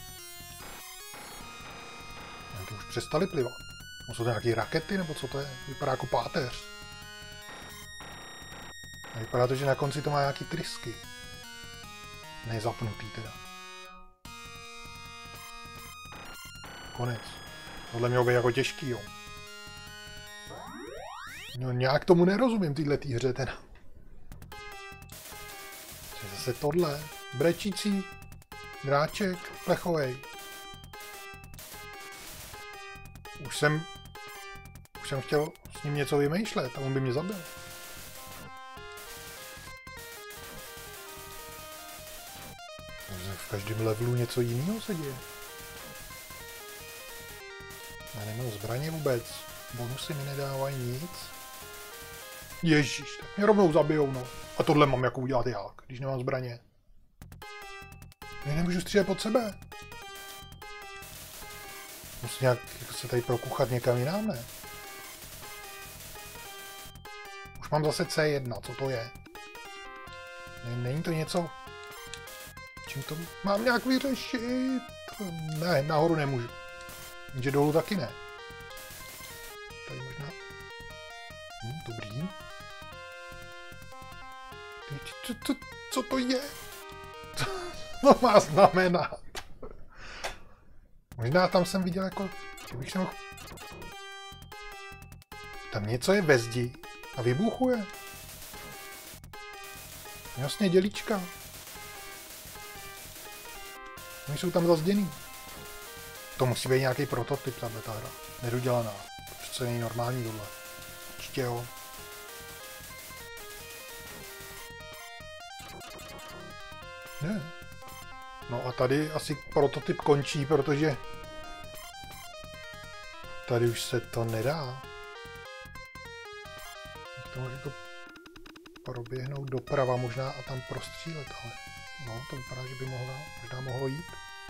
Já to už přestali plivat. No, jsou to nějaké rakety, nebo co to je? Vypadá jako páteř. A vypadá to, že na konci to má nějaký trysky. Nezapnutý teda. Konec. Tohle mělo být jako těžký, jo. No nějak tomu nerozumím, tyhle tý hře teda. Zase tohle. Brečící dráček plechovej. Už jsem... Už jsem chtěl s ním něco vymýšlet a on by mě zabil. V každém levelu něco jiného se děje. Já nemám zbraně vůbec. Bonusy mi nedávají nic. Ježíš, tak mě rovnou zabijou, no. A tohle mám jako udělat jak, když nemám zbraně. Já nemůžu střílet pod sebe. Musím nějak se tady prokuchat někam jinam, ne? Už mám zase C jedna, co to je? Není to něco... Čím to mám nějak vyřešit? Ne, nahoru nemůžu. Jenže dolů taky ne. Tady možná... Hm, dobrý. Co, co, co to je? Co to má znamenat? Možná tam jsem viděl jako, že bych se mohl... Tam něco je ve zdi a vybuchuje. Jasně, dělíčka. Oni jsou tam zazděný. To musí být nějaký prototyp, tahle ta hra. Nedodělaná. Přece není normální tohle. Určitě jo. Ne. No a tady asi prototyp končí, protože tady už se to nedá. To může jako proběhnout doprava možná a tam prostřílet, ale no, to vypadá, že by mohla, možná mohlo jít.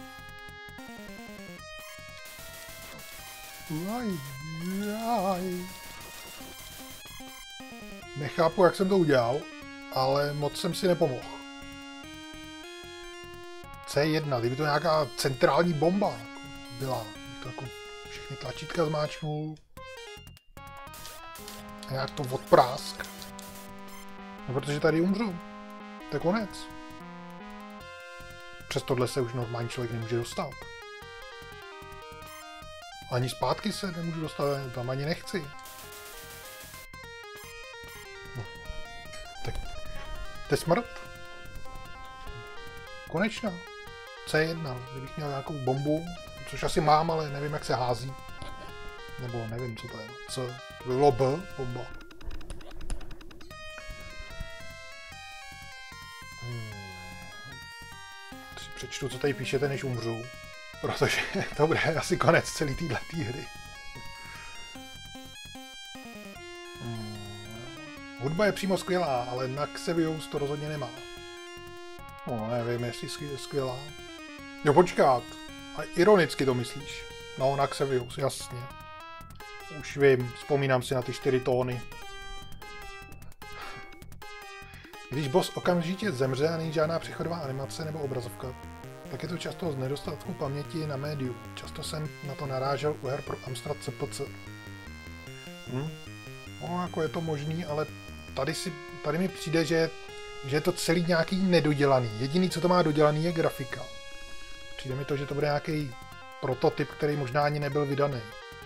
Uaj, uaj. Nechápu, jak jsem to udělal, ale moc jsem si nepomohl. C jedna, kdyby to nějaká centrální bomba byla, bych to jako všechny tlačítka zmáčknul a nějak to odprásk. No, protože tady umřu. To je konec. Přes tohle se už normální člověk nemůže dostat. Ani zpátky se nemůžu dostat, tam ani nechci. No. Tak to je smrt. Konečná. C jedna, kdybych měl nějakou bombu, což asi mám, ale nevím, jak se hází. Nebo nevím, co to je. C. To bylo B, bomba. Hmm. Si přečtu, co tady píšete, než umřu. Protože to bude asi konec celý této hry. Hmm. Hudba je přímo skvělá, ale na Xevious to rozhodně nemá. No, nevím, jestli je skvělá. Jo, počkat. A ironicky to myslíš. No, na Xevious, jasně. Už vím, vzpomínám si na ty čtyři tóny. Když boss okamžitě zemře a není žádná přechodová animace nebo obrazovka, tak je to často z nedostatku paměti na médiu. Často jsem na to narážel u her pro Amstrad C P C. Hm? No, jako je to možný, ale tady, si, tady mi přijde, že, že je to celý nějaký nedodělaný. Jediný, co to má dodělaný, je grafika. Přijde mi to, že to bude nějaký prototyp, který možná ani nebyl vydaný.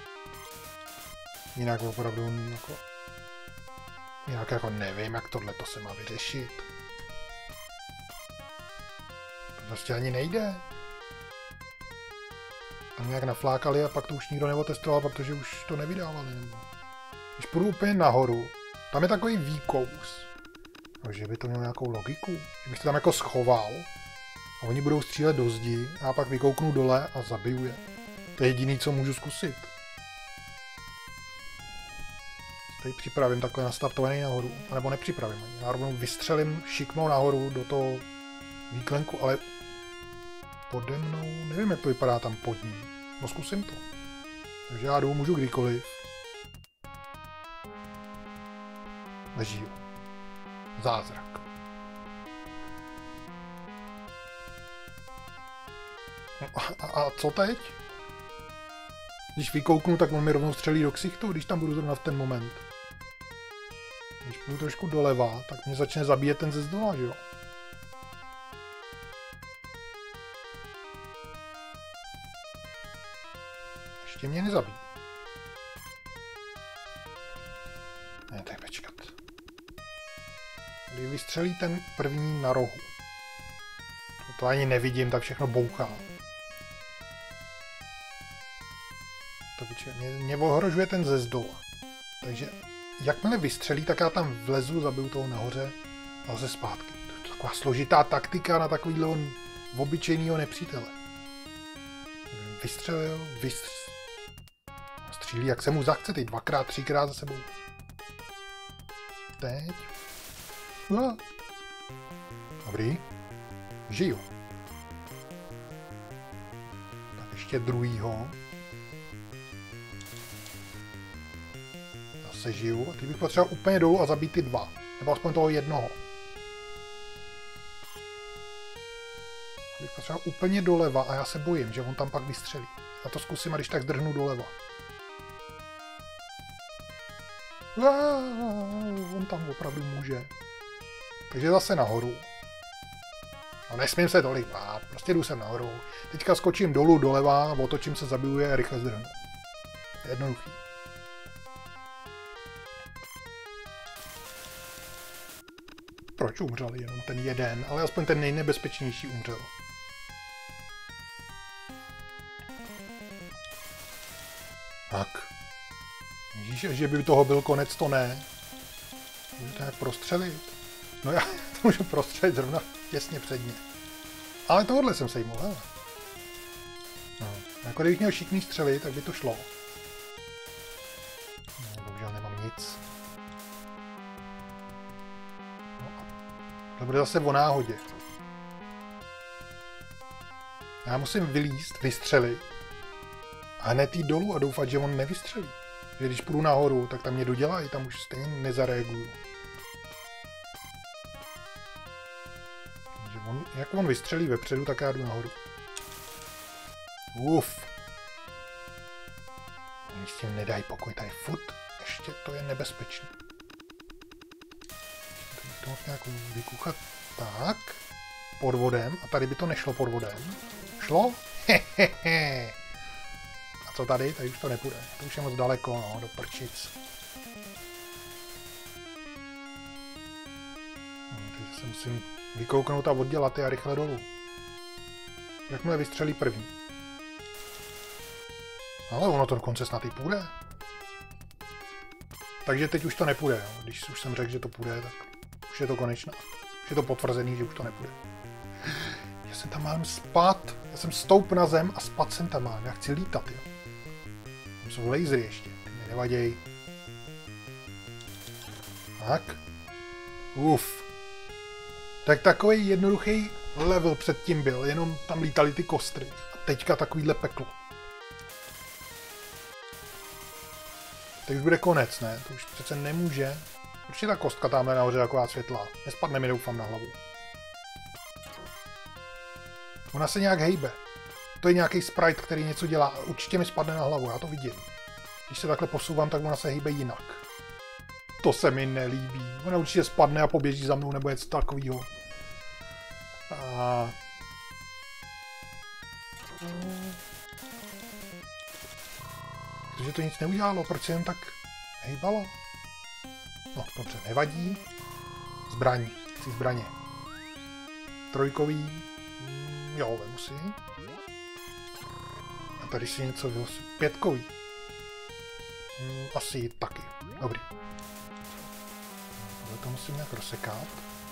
Jinak opravdu jako... Jinak jako nevím, jak tohle to se má vyřešit. To prostě ani nejde. Tam nějak naflákali a pak to už nikdo neotestoval, protože už to nevydávali. Nebo... Když půjdu úplně nahoru, tam je takový výkous. No, že by to mělo nějakou logiku. Že bych to tam jako schoval a oni budou střílet do zdi a já pak vykouknu dole a zabiju je. To je jediný, co můžu zkusit. Tady připravím takhle nastartovaný nahoru, nebo nepřipravím ani. Já rovnou vystřelím šikmou nahoru do toho výklenku, ale pode mnou, nevím, jak to vypadá tam pod ním. No zkusím to. Takže já jdu, můžu kdykoliv. Leží. Zázrak. A, a, a co teď? Když vykouknu, tak on mi rovnou střelí do ksichtu, když tam budu zrovna v ten moment. Když půjdu trošku doleva, tak mě začne zabíjet ten ze zdola, že jo? Ještě mě nezabíjí. Ne, tak počkat. Když vystřelí ten první na rohu. To, to ani nevidím, tak všechno bouchá. Takže mě, mě ohrožuje ten ze zdola. Takže jakmile vystřelí, tak já tam vlezu, zabiju toho nahoře a zase zpátky. To je taková složitá taktika na takovýhle obyčejného nepřítele. Vystřelil, vystřelil. Střílí, jak se mu zachce, ty dvakrát, třikrát za sebou. Teď. No. Dobrý. Žiju. Tak ještě druhýho. Se žiju. A teď bych potřeboval úplně dolů a zabít ty dva. Nebo aspoň toho jednoho. Bych potřeboval úplně doleva a já se bojím, že on tam pak vystřelí. Já to zkusím a když tak zdrhnu doleva. On tam opravdu může. Takže zase nahoru. No nesmím se tolik bát, prostě jdu sem nahoru. Teďka skočím dolů, doleva, otočím se, zabiju je a rychle zdrhnu. Jednoduchý. Proč umřel jenom ten jeden, ale aspoň ten nejnebezpečnější umřel. Tak. Ježíš, že by toho byl konec, to ne. Můžu to nějak prostřelit? No já to můžu prostřelit zrovna těsně před ně. Ale tohle jsem sejmul, hele. No. Jako kdybych měl šikný střely, tak by to šlo. No, bohužel nemám nic. No a to bude zase o náhodě. Já musím vylízt, vystřelit. A hned jít dolů a doufat, že on nevystřelí. Že když půjdu nahoru, tak tam mě dodělají, tam už stejně nezareaguju. Takže on, jak on vystřelí vepředu, tak já jdu nahoru. Uf. Oni s tím nedají pokoj, tady furt. Ještě to je nebezpečné. To musím nějak vykuchat tak. Pod vodem. A tady by to nešlo pod vodem. Šlo? Hehehe. A co tady? Tady už to nepůjde. To už je moc daleko, no, do prčic. No, takže se musím vykouknout a oddělat je a rychle dolů. Jakmile vystřelí první. Ale ono to dokonce snad i půjde. Takže teď už to nepůjde, jo. Když už jsem řekl, že to půjde, tak už je to konečná. Už je to potvrzený, že už to nepůjde. Já jsem tam mám spát. Já jsem stoup na zem a spát jsem tam mám. Já chci lítat, jo. Tam jsou lasery ještě. Ty mě nevaděj. Tak. Uf. Tak takový jednoduchý level předtím byl. Jenom tam lítaly ty kostry. A teďka takovýhle peklo. Teď už bude konec, ne? To už přece nemůže. Určitě ta kostka tamhle nahoře taková světlá. Nespadne mi, doufám, na hlavu. Ona se nějak hejbe. To je nějaký sprite, který něco dělá. Určitě mi spadne na hlavu, já to vidím. Když se takhle posouvám, tak ona se hejbe jinak. To se mi nelíbí. Ona určitě spadne a poběží za mnou, nebo něco takového. A... Protože to nic neudělalo, proč se jen tak hejbalo? No, dobře, nevadí. Zbraň, chci zbraně. Trojkový. Mm, jo, vemu si. A tady si něco vylosuji. Pětkový. Mm, asi taky. Dobrý. Tohle to musím nějak rozsekat.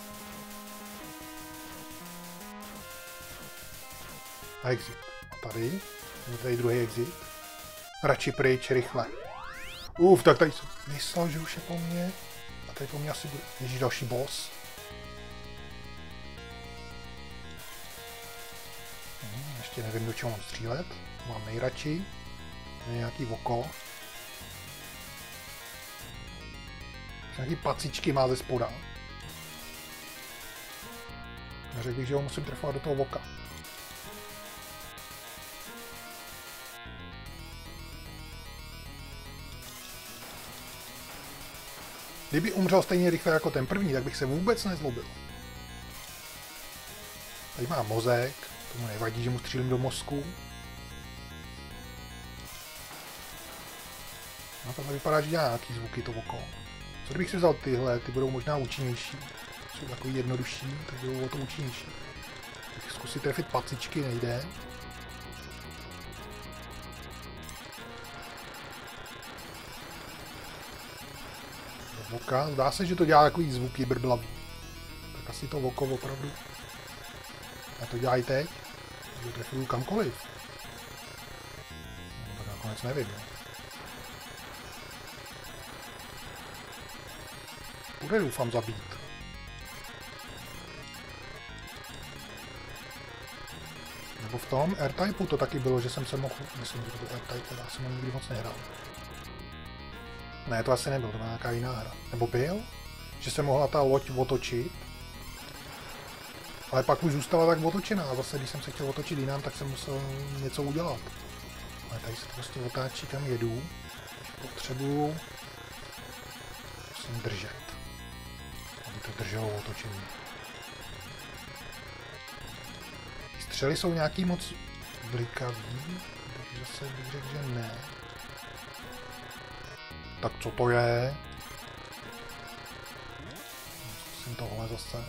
A exit. A tady. Je tady druhý exit. Radši pryč, rychle. Uf, tak tady jsem myslel, že už je po mně. A tady po mně asi bude. Ježíš, další boss. Hmm, ještě nevím, do čeho mám střílet. Mám nejradši. Nějaký oko. Nějaký pacičky má ze spoda. Řekl bych, že ho musím trefovat do toho oka. Kdyby umřel stejně rychle jako ten první, tak bych se vůbec nezlobil. Tady má mozek, tomu nevadí, že mu střílím do mozku. No to vypadá, že dělá nějaký zvuky to oko. Co kdybych si vzal tyhle, ty budou možná účinnější. Jsou takový jednodušší, tak budou o to účinnější. Tak zkusit trefit pacičky nejde. Oka. Zdá se, že to dělá takový zvuky brblavý. Tak asi to oko opravdu. A to dělají teď. To trefuju kamkoliv. No, tak nakonec nevím. No. Bude doufám zabít. Nebo v tom R-Typeu to taky bylo, že jsem se mohl... Myslím, že to byl R-Type, já jsem ho nikdy moc nehrál. Ne, to asi nebyl, to byla nějaká jiná hra. Nebo byl? Že se mohla ta loď otočit. Ale pak už zůstala tak otočená. A zase, když jsem se chtěl otočit jinam, tak jsem musel něco udělat. Ale tady se to prostě otáčí, kam jedu. Potřebuju... Musím držet. Aby To drželo otočení. Střely jsou nějaký moc vlikavý, takže se bych řekl, že ne. Tak co to je? Zkusím tohle zase.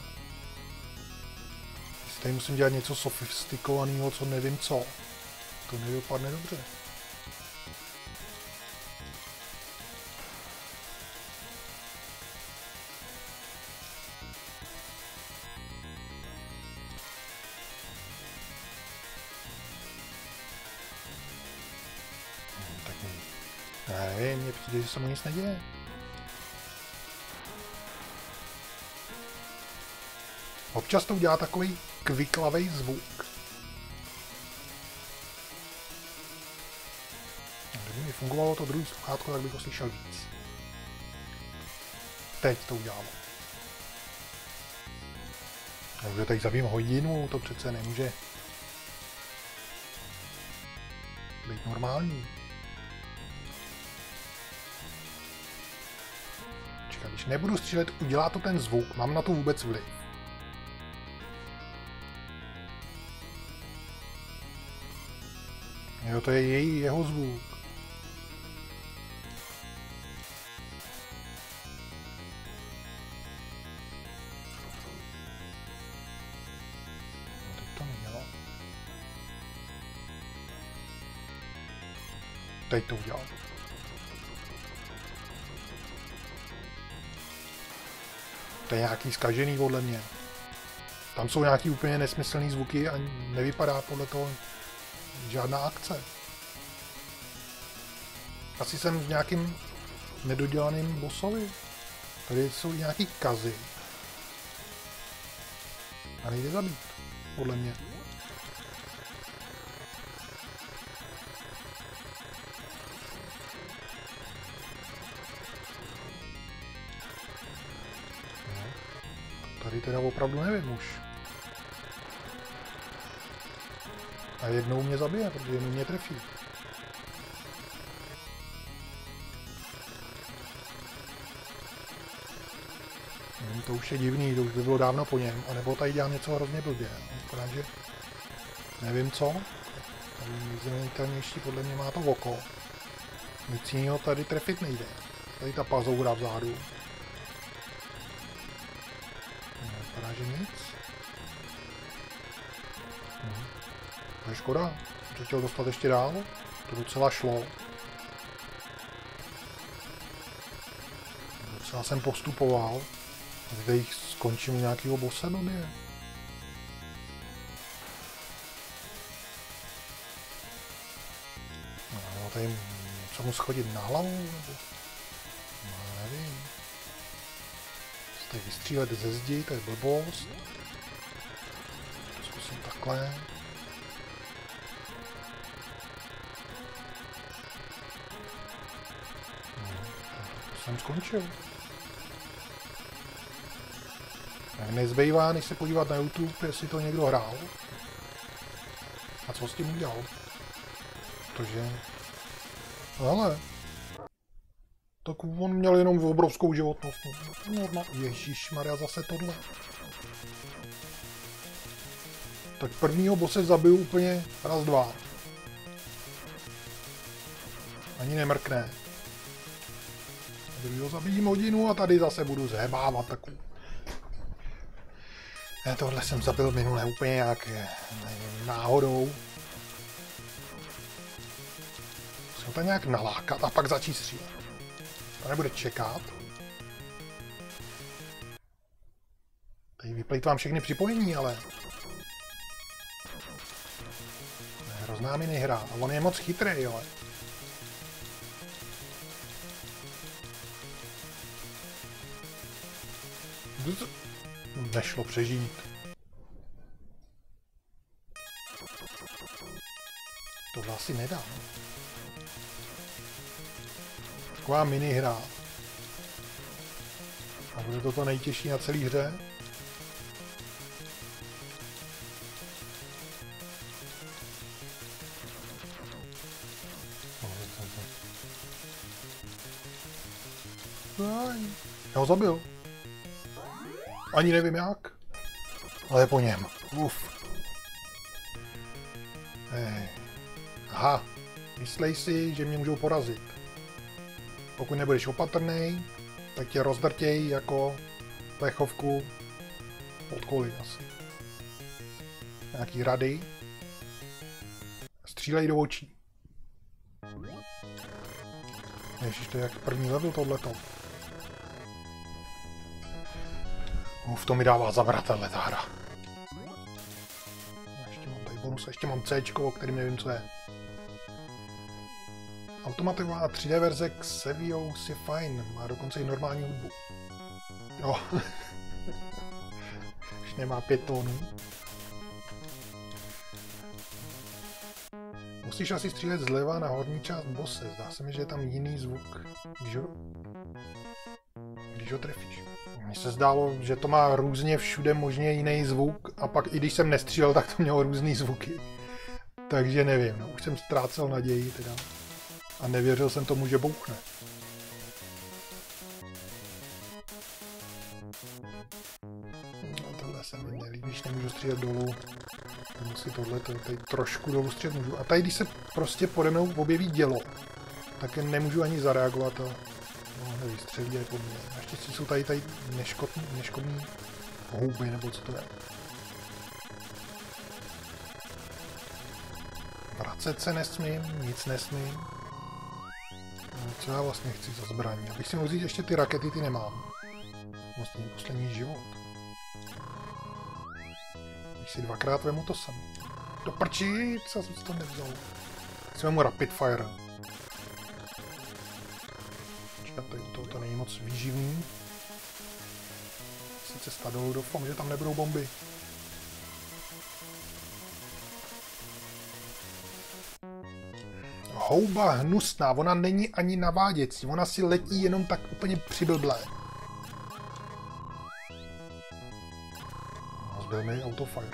Tady musím dělat něco sofistikovaného, co nevím co. To nedopadne dobře. Hmm, tak ne, mně přijde, že se mu nic neděje. Občas to udělá takový kviklavej zvuk. Kdyby mi fungovalo to druhý sluchátko, tak bych ho slyšel víc. Teď to udělalo. Takže teď zabijím hodinu, to přece nemůže být normální. Čekaj, když nebudu střílet, udělá to ten zvuk, mám na to vůbec vliv. Jo, to je její, jeho zvuk. No, teď to nedělal. Teď to udělal. To je nějaký zkažený podle mě. Tam jsou nějaký úplně nesmyslný zvuky a nevypadá podle toho žádná akce. Asi jsem v nějakým nedodělaným bossovi. Tady jsou nějaký kazy. A nejde zabít, podle mě. No. Tady teda opravdu nevím už. A jednou mě zabije, protože jednou mě trefí. Hmm, to už je divný, to už by bylo dávno po něm. A nebo tady dělám něco hrozně blbě. Akorát, že nevím co. Tady nejzranitelnější podle mě má to oko. Nic jiného tady trefit nejde. Tady ta pazoura vzadu. No, vypadá, že nic. Hmm. To je škoda, že chtěl dostat ještě dál, to docela šlo. Docela jsem postupoval, a zde jich skončím u nějakého bossa blbě. No, tady něco mu schodit na hlavu, nebo... No, nevím. Tady vystřílet ze zdi, to je blbost. To zkusím takhle. Jsem skončil. Nezbývá, než se podívat na YouTube, jestli to někdo hrál. A co s tím udělal. Protože... Ale... Tak on měl jenom obrovskou životnost. No, ježišmarja, zase tohle. Tak prvního bose zabiju úplně raz, dva. Ani nemrkne. Druhýho zabijím hodinu a tady zase budu zhebávat takovou. Ne, tohle jsem zabil minule úplně nějak nevím, náhodou. Musím to nějak nalákat a pak začít střílet. To nebude čekat. Tady vyplejtvám všechny připojení, ale... To je hrozná minihra a on je moc chytrý, ale... Nešlo přežít. Tohle asi nedá. Taková minihra. A bude to to nejtěžší na celé hře. Já ho zabil. Ani nevím jak, ale po něm. Uf. Hey. Aha, myslej si, že mě můžou porazit. Pokud nebudeš opatrný, tak tě rozdrtěj jako plechovku od koly asi. Nějaký rady. Střílej do očí. Ježiš, to je jak první level tohleto. Uf, to mi dává zabrat tahle hra. Ještě mám tady bonus, ještě mám Cčko, o kterým nevím, co je. Automatová tři dé verze k Xevious je fajn, má dokonce i normální hudbu. Jo. Už nemá pět tónů. Musíš asi střílet zleva na horní část bose. Zdá se mi, že je tam jiný zvuk, když ho, když ho trefíš. Mně se zdálo, že to má různě všude možně jiný zvuk a pak i když jsem nestřílel, tak to mělo různý zvuky. Takže nevím, no, už jsem ztrácel naději teda. A nevěřil jsem tomu, že bouchne. No, tohle se mi nelíbí, když nemůžu střílet dolů. Musí tohle, to, tady trošku dolů střílet můžu. A tady, když se prostě pode mnou objeví dělo, tak nemůžu ani zareagovat a no, nevystřelí je po mně. Naštěstí jsou tady, tady neškodný, neškodný houby, nebo co to je. Vracet se nesmím, nic nesmím. No, co já vlastně chci za zbraní? Abych si mohl vzít ještě ty rakety, ty nemám. Vlastně poslední život. Když si dvakrát vemu to samé. Do prčí, co jsem si to nevzal. Chci vemu Rapid Fire. Počkat, tady to, to není moc výživný. Si cesta dolů, doufám, že tam nebudou bomby. Houba hnusná, ona není ani naváděcí, ona si letí jenom tak úplně přiblblé. Zbyl mi autofire.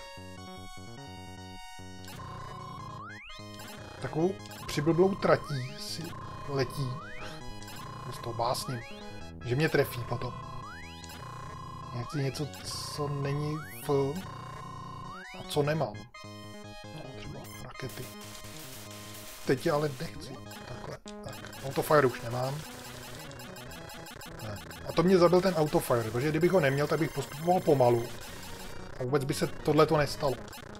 Takovou přiblblou tratí si letí. Z toho básním. Že mě trefí potom. Já chci něco, co není f... a co nemám. No, třeba rakety. Teď je ale nechci. Takhle. Tak. Autofire už nemám. Tak. A to mě zabil ten autofire, protože kdybych ho neměl, tak bych postupoval pomalu. A vůbec by se tohleto nestalo.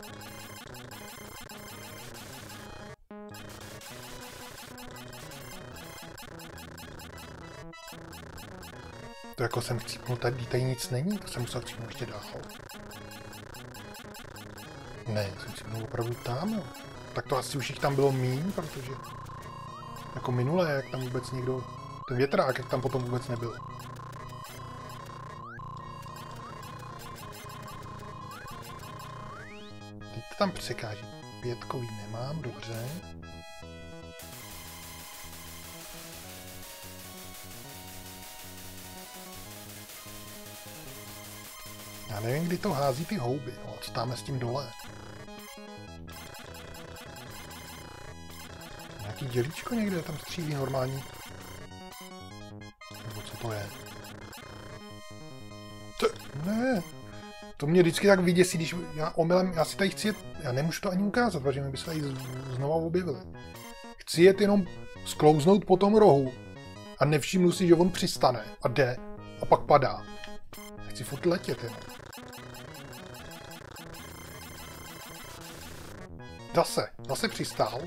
To jako jsem chcípnul, tady, tady nic není, to jsem musel chcípnout ještě dál. Ne, jsem chcípnul opravdu tam, jo. Tak to asi už jich tam bylo míň, protože jako minule, jak tam vůbec někdo, ten větrák, jak tam potom vůbec nebyl. Teď to tam překáží. Pětkový nemám, dobře. Já nevím, kdy to hází ty houby, no a co tam s tím dole. Nějaký dělíčko někde tam střílí normální. Nebo co to je? To, ne. To mě vždycky tak vyděsí, když já omylem, já si tady chci jet, já nemůžu to ani ukázat, protože my by se tady znova objevili. Chci jet jenom sklouznout po tom rohu a nevšimnu si, že on přistane a jde a pak padá. Chci furt letět jenom. Zase, zase přistál.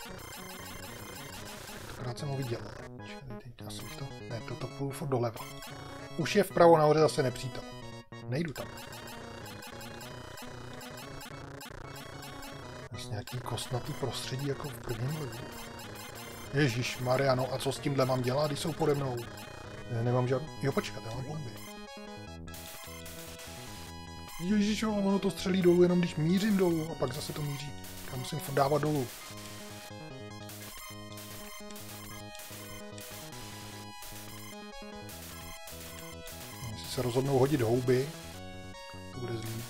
Tokrát jsem ho viděl. Teď asi to, ne, to, to půjdu furt doleva. Už je vpravo nahoře zase nepřítel. Nejdu tam. Vlastně nějaký kostnatý prostředí jako v prvním levelu. Ježíš Mariano, a co s tímhle mám dělat, když jsou pode mnou? Ne, nemám žádný... Jo, počkat, já mám bomby. Ježíš, ono to střelí dolů, jenom když mířím dolů a pak zase to míří. Já musím furt dávat dolů. Jestli se rozhodnou hodit houby, to bude zlý.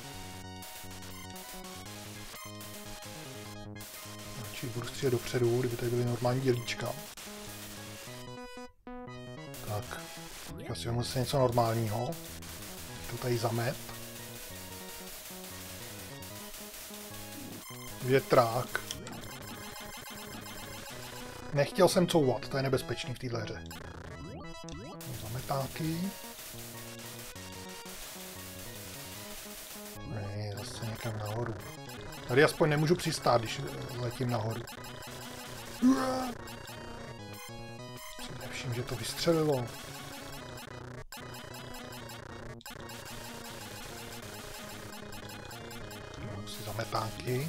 Radši budu střílet dopředu, kdyby tady byly normální dělíčka. Tak, teďka si vezmu něco normálního. to tady zamet. Větrák. Nechtěl jsem couvat, to je nebezpečný v téhle hře. Zametáky. Ne, zase někam nahoru. Tady aspoň nemůžu přistát, když letím nahoru. Si nevšim, že to vystřelilo. Mám si zametánky.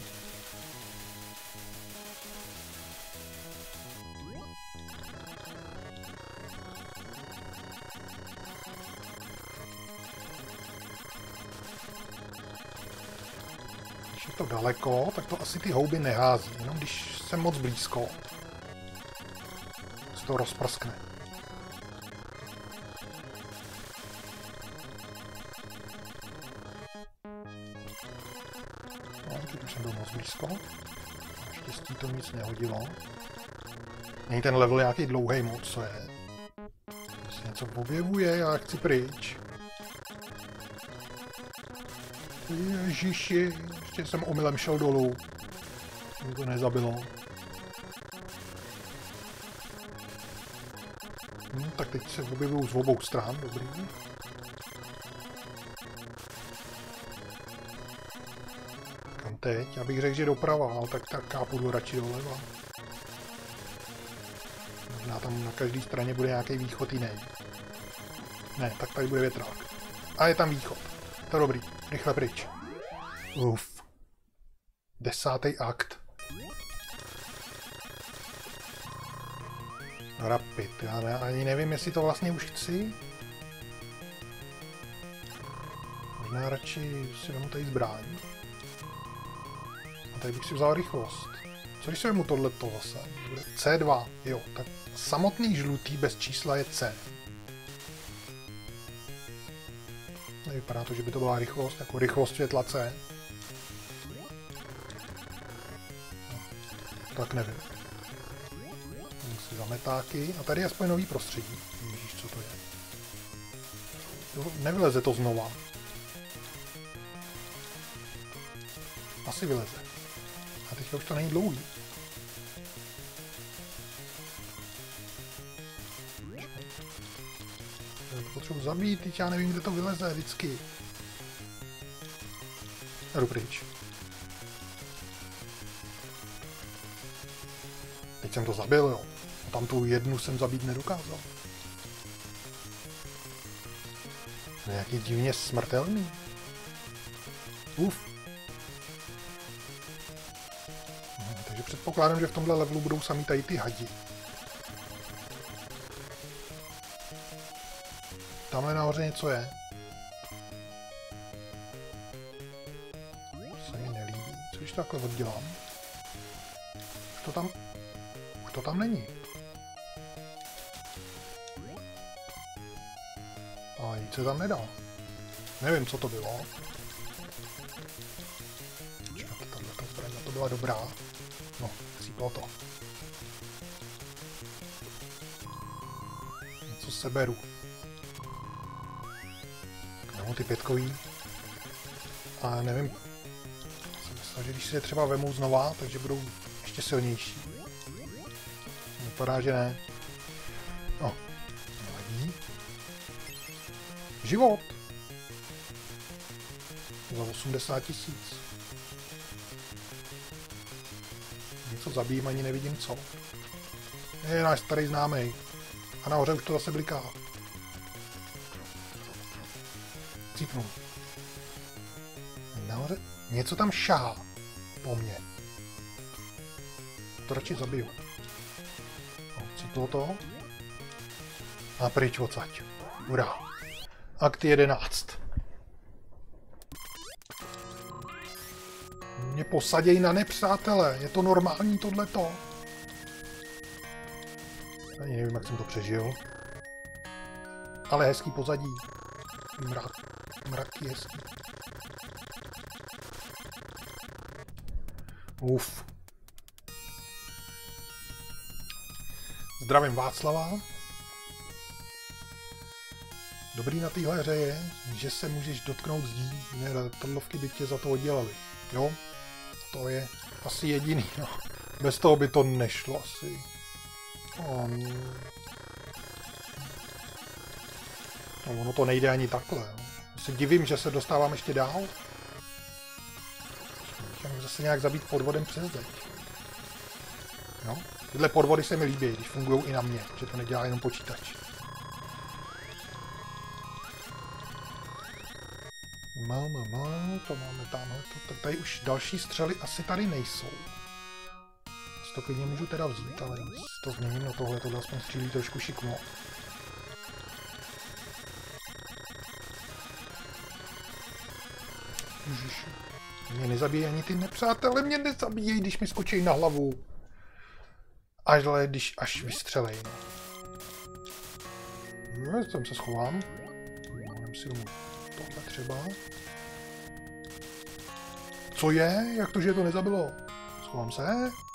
To daleko, tak to asi ty houby nehází, jenom když jsem moc blízko, se to rozprskne. No, teď už jsem byl moc blízko. Naštěstí to nic nehodilo. Není ten level nějaký dlouhý moc, co je. Když se něco objevuje, já chci pryč. Ježiši, ještě jsem omylem šel dolů. Mě to nezabilo. Hm, tak teď se objevují z obou stran, dobrý. Kam teď? Já bych řekl, že doprava, ale tak, tak já půjdu radši doleva. Možná tam na každé straně bude nějaký východ jiný. Ne, tak tady bude větrák. A je tam východ. To je dobrý. Rychle pryč. Uf. Desátý akt. Rapid. Já ne, ani nevím, jestli to vlastně už chci. Možná radši si vemu tady zbraň. A tady bych si vzal rychlost. Co když se vemu tohleto zase? Bude C dva. Jo, tak samotný žlutý bez čísla je C. Nevypadá to, že by to byla rychlost, jako rychlost světla C. No, tak nevím. Si zametáky. A tady je aspoň nový prostředí. Ježíš, co to je? Jo, nevyleze to znova. Asi vyleze. A teďka už to není dlouhý. Potřebuji zabít, teď já nevím, kde to vyleze vždycky. Jdu pryč. Teď jsem to zabil, jo. A tam tu jednu jsem zabít nedokázal. To je nějaký divně smrtelný. Uf. No, takže předpokládám, že v tomhle levelu budou samý tady ty hadi. Tamhle nahoře něco je. To se mi nelíbí. Co když to takhle oddělám? Už to tam... Už to tam není. A jít se tam nedá. Nevím, co to bylo. Čekat, tato zbraň, to byla dobrá. No, cíplo to. Něco seberu. No, ty pětkový. A nevím, jsem myslel, že když si je třeba vemou znova, takže budou ještě silnější. Vypadá, že ne. No, nevadí. Život! Za osmdesát tisíc. Něco zabijím, ani nevidím co. Je náš starý známý. A nahoře už to zase bliká. Cípnu. Nahoře něco tam šahá po mně. To radši zabiju. No, cíplo to. A pryč odsaď. Hurá. Akt jedenáct. Mě posaděj na nepřátele. Je to normální tohleto? Ani nevím, jak jsem to přežil. Ale hezký pozadí. Mrak. Mraky hezký. Uf. Zdravím Václava. Dobrý na téhle hře je, že se můžeš dotknout zdí, jiné letadlovky by tě za to oddělali. Jo? To je asi jediný, no. Bez toho by to nešlo asi. Um, no, ono to nejde ani takhle. No. Se divím, že se dostávám ještě dál. Můžeme zase nějak zabít podvodem přes zeď. No. Tyhle podvody se mi líbí, když fungují i na mě, že to nedělá jenom počítač. Máma, má, to máme tamhle. To, tady už další střely asi tady nejsou. To klidně můžu teda vzít, ale to změním na tohle, tohle aspoň střílí trošku šikmo. Ježiši. Mě nezabíjí ani ty nepřátelé, mě nezabíjejí, když mi skočí na hlavu. Až, když až vystřelej. No, tam se schovám. Mám si domů tohle třeba. Co je? Jak to, že to nezabilo? Schovám se.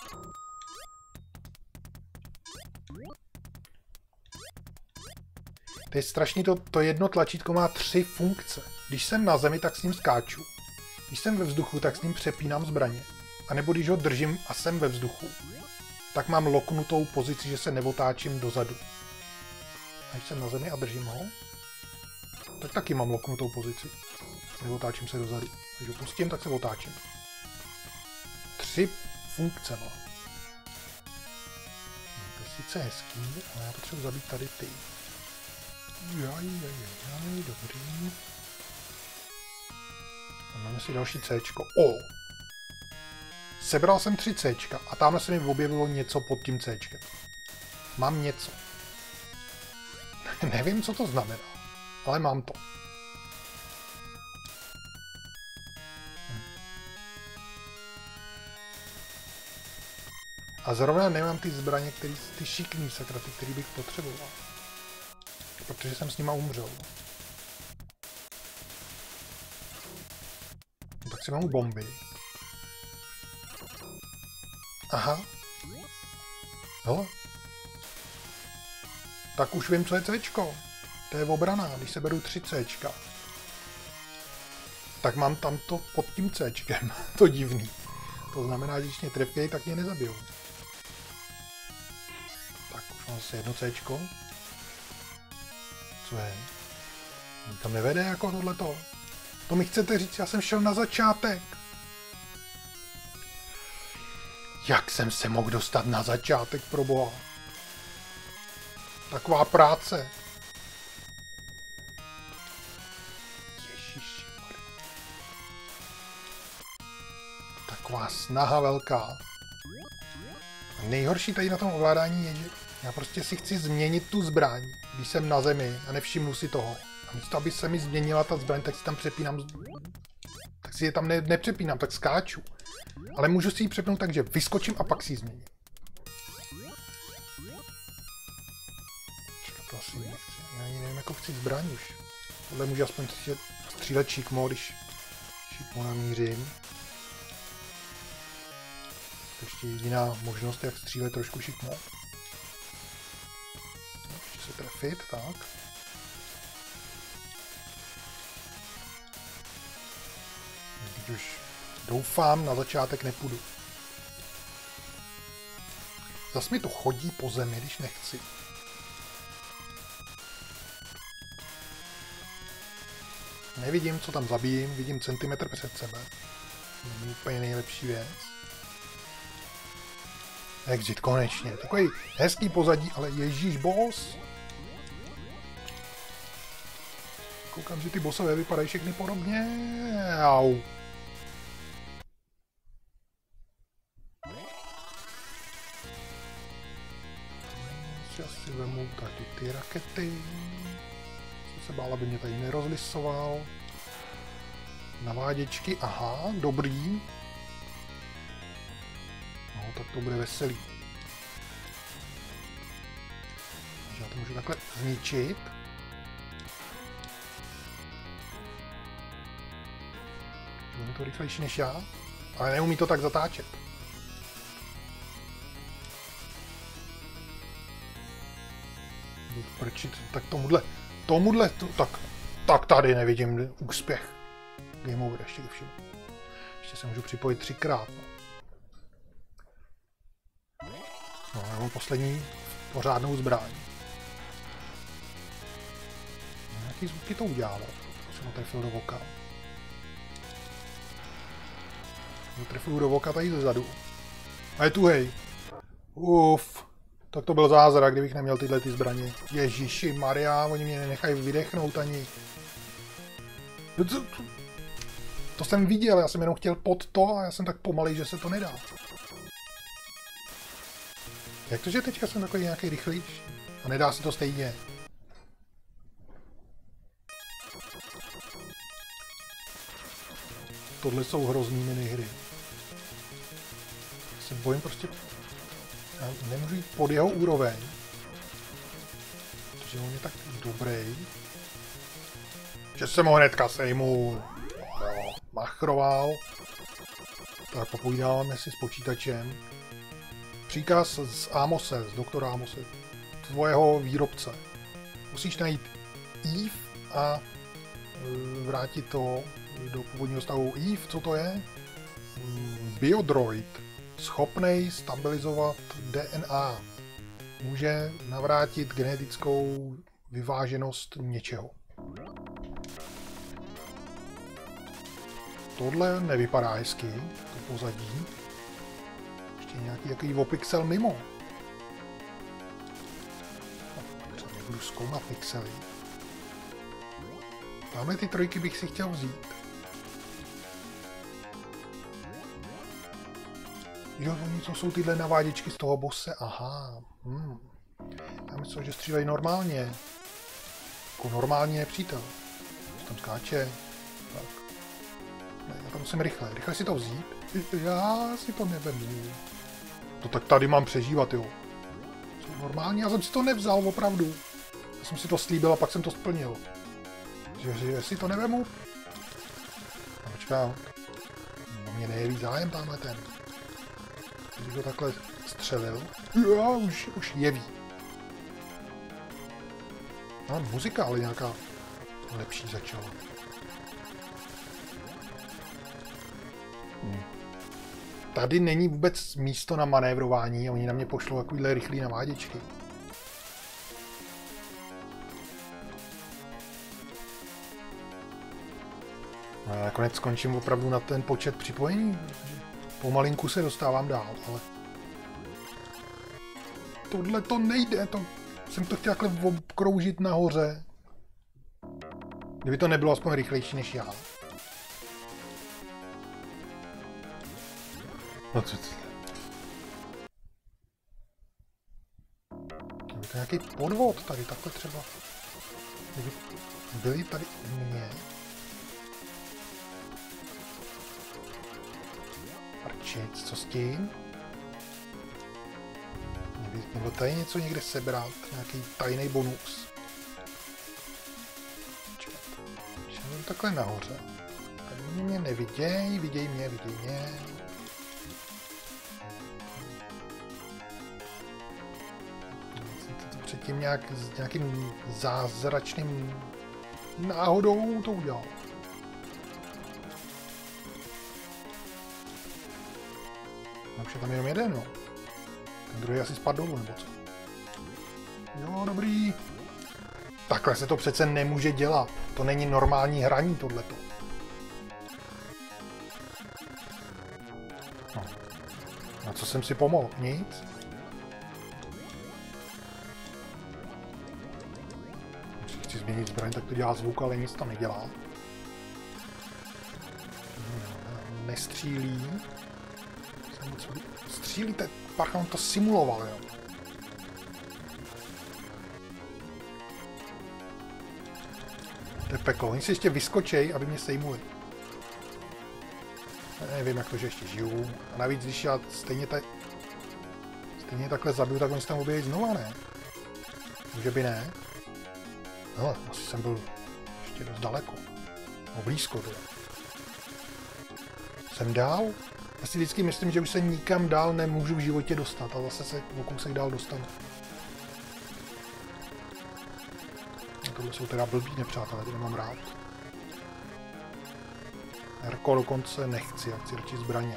To je strašný, to, to jedno tlačítko má tři funkce. Když jsem na zemi, tak s ním skáču. Když jsem ve vzduchu, tak s ním přepínám zbraně. A nebo když ho držím a jsem ve vzduchu, tak mám loknutou pozici, že se neotáčím dozadu. A když jsem na zemi a držím ho, tak taky mám loknutou pozici. Neotáčím se dozadu. Když ho pustím, tak se otáčím. Tři funkce má. No, to je sice hezký, ale já potřebuji zabít tady ty. Jaj, jaj, jaj, dobrý. A máme si další Cčko. O! Sebral jsem tři Cčka a tamhle se mi objevilo něco pod tím Cčkem. Mám něco. Nevím, co to znamená, ale mám to. Hm. A zrovna nemám ty zbraně, který, ty šikný sakra, ty, který bych potřeboval. Protože jsem s nima umřel. No, tak si mám bomby. Aha. Hele. Tak už vím, co je Cčko. To je obrana, když se beru tři Cčka. Tak mám tam to pod tím Cčkem. To divný. To znamená, že když mě trefějí, tak mě nezabijou. Tak už mám zase jedno Cčko. Co je? Tam nevede jako tohleto. To mi chcete říct, já jsem šel na začátek. Jak jsem se mohl dostat na začátek, pro boha? Taková práce. Ježiši. Taková snaha velká. A nejhorší tady na tom ovládání je, že já prostě si chci změnit tu zbraň, když jsem na zemi a nevšimnu si toho. A místo, aby se mi změnila ta zbraň, tak si tam přepínám. Tak si je tam ne, nepřepínám, tak skáču. Ale můžu si ji přepnout tak, že vyskočím a pak si ji změním. Čekat, to asi nechci. Já ani nevím, jako chci zbraň už. Tohle můžu aspoň střílet šikmo, když šikmo namířím. To ještě jediná možnost, jak střílet trošku šikmo. Ještě se trefit, tak. Teď už doufám, na začátek nepůjdu. Zas mi to chodí po zemi, když nechci. Nevidím, co tam zabijím, vidím centimetr před sebe. To je úplně nejlepší věc. Exit, konečně. Takový hezký pozadí, ale ježíš boss. Koukám, že ty bossové vypadají všechny podobně. Au. Já si vemu tady ty rakety. Jsem se bál, aby mě tady nerozlisoval. Naváděčky, aha, dobrý. No, tak to bude veselý. Takže já to můžu takhle zničit. On je to rychlejší než já, ale neumí to tak zatáčet. Prčit, tak tomuhle, tomuhle, to, tak, tak tady nevidím úspěch. Game over ještě všim. Ještě se můžu připojit třikrát. No, no já mám poslední pořádnou zbraň. No, jaký zvuky to udělalo? Jsem ho trefil do voka. Trefil do voka tady zezadu. A je tu hej. Uf. Tak to byl zázrak, kdybych neměl tyhle ty zbraně. Ježiši Maria, oni mě nenechají vydechnout ani. To jsem viděl, já jsem jenom chtěl pod to a já jsem tak pomalej, že se to nedá. Jak to, že teďka jsem takový nějaký rychlejší? A nedá se to stejně. Tohle jsou hrozný minihry. Já se bojím prostě... Já nemůžu jít pod jeho úroveň. Protože on je tak dobrý. Že jsem ho hnedka sejmul. No, machroval. Tak popovídáme si s počítačem. Příkaz z Amose, z doktora Amose. Tvojeho výrobce. Musíš najít Eve a vrátit to do původního stavu. Eve, co to je? Biodroid. Schopnej stabilizovat D N A. Může navrátit genetickou vyváženost něčeho. Tohle nevypadá hezky, to pozadí. Ještě nějaký takový opixel mimo. No, nebudu zkoumat pixely. Tamhle ty trojky bych si chtěl vzít. Jo, oni co jsou tyhle naváděčky z toho bosse? Aha. Hmm. Já myslím, že střílejí normálně. Jako normální nepřítel. Tam skáče. Tak. Ne, já tam musím rychle. Rychle si to vzít. Já si to nevemu. To tak tady mám přežívat, jo. Jsou normální? Já jsem si to nevzal, opravdu. Já jsem si to slíbil a pak jsem to splnil. Že, že si to nevemu? No, počkám. No, mě nejeví zájem tamhle ten. Když ho takhle střelil. Já, už, už jeví. No, muzika ale nějaká lepší začala. Hmm. Tady není vůbec místo na manévrování, oni na mě pošlou takovýhle rychlý naváděčky. No, já nakonec skončím opravdu na ten počet připojení. Pomalinku se dostávám dál, ale... Tohle to nejde, to... Jsem to chtěl takhle obkroužit nahoře. Kdyby to nebylo aspoň rychlejší než já. No co to? Kdyby to nějaký podvod tady, takhle třeba. Kdyby byli tady u mě. Prčic, co s tím? Nebo tady něco někde sebrat, nějaký tajný bonus. Čemu takhle nahoře? Tady mě neviděj, viděj mě, viděj mě. Jsem to předtím nějak, s nějakým zázračným náhodou to udělal. No, už je tam jenom jeden, no. Ten druhý asi spadl dolů, nebo co? Jo, dobrý. Takhle se to přece nemůže dělat. To není normální hraní, tohleto. No. Na co jsem si pomohl? Nic. Když chci změnit zbraň, tak to dělá zvuk, ale nic tam nedělá. Nestřílí. Střílíte, parcha, on to simuloval, jo. To je peklo, oni si ještě vyskočej, aby mě sejmuli. Nevím, jak to, že ještě žiju. A navíc, když já stejně, ta... stejně takhle zabiju, tak oni se tam objeví znova, ne? Může by ne? No, asi jsem byl ještě dost daleko. No, blízko teda. Jsem dál? Já si vždycky myslím, že už se nikam dál nemůžu v životě dostat a zase se o kousek dál dostanu. tohle jsou teda blbý nepřátelé, ty nemám rád. Erko dokonce nechci, já chci radši zbraně.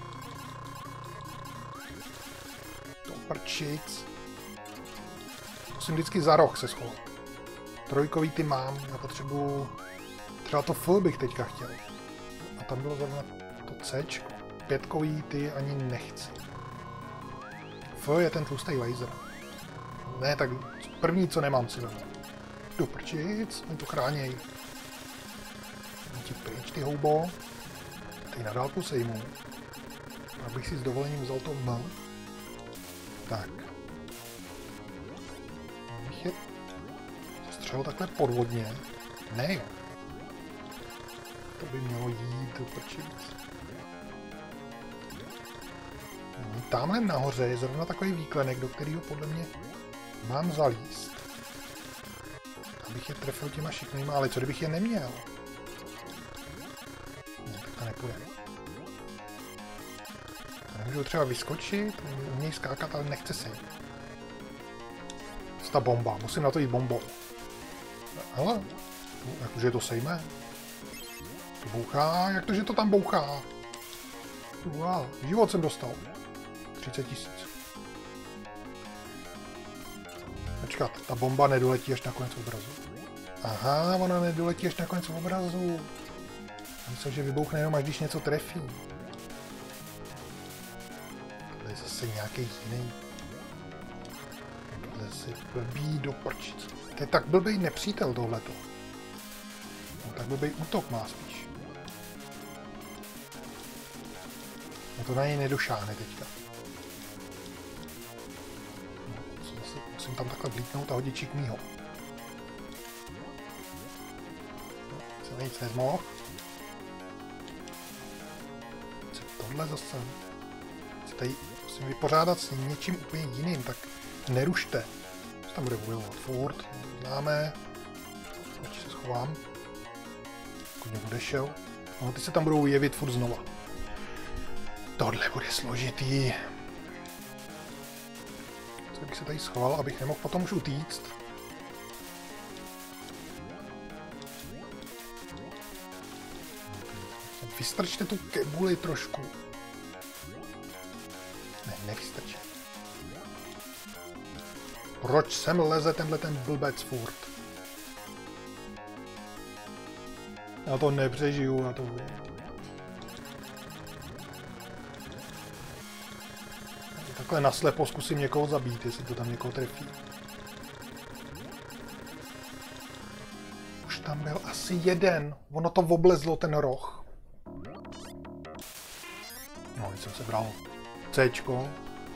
To prčic. Musím vždycky za roh se schovat. Trojkový ty mám, já potřebuju... Třeba to F bych teďka chtěl. A tam bylo zrovna to C. Pětkový ty ani nechci. F je ten tlustý laser. Ne, tak první, co nemám, si vezmu. Do prčic, oni to chráněj. Ti pryč, ty houbo. Teď na dálku sejmu. Abych si s dovolením vzal to M. Tak. Abych je střelil takhle podvodně. Ne jo. To by mělo jít do prčic. Tamhle nahoře je zrovna takový výklenek, do kterého podle mě mám zalíst. Abych je trefil těma šikovnýma, ale co kdybych je neměl? Ne, tak to nepůjde. Nemůžu třeba vyskočit, umějí skákat, ale nechce se. Ta bomba, musím na to jít bombou. Hele, jakože je to sejme. To bouchá, jak to, že to tam bouchá? Wow, život jsem dostal. třicet tisíc. Počkat, ta bomba nedoletí až na konec obrazu. Aha, ona nedoletí až na konec obrazu. Myslím, že vybouchne jenom, až když něco trefí. Tohle je zase nějaký jiný. Tohle si blbý do prčic. To je tak blbý nepřítel tohleto. No, tak blbý útok má spíš. No to na něj nedošáhne teďka. Musím tam takhle vlítnout a hodit čík mýho. Se nic nezmohl. Co tohle zase? Chci tady musím vypořádat s něčím úplně jiným, tak nerušte. Co tam bude bojovat? Furt, známe. Radši se schovám. Kudně odešel. No, ty se tam budou jevit furt znova. Tohle bude složitý. Co bych se tady schoval, abych nemohl potom už utíct. Vystrčte tu kebuli trošku. Ne, nevystrčte. Proč sem leze tenhle ten blbec furt? Já to nepřežiju, já to vím. Takhle naslepo zkusím někoho zabít, jestli to tam někoho trefí. Už tam byl asi jeden. Ono to oblezlo, ten roh. No, teď jsem se bral Cčko.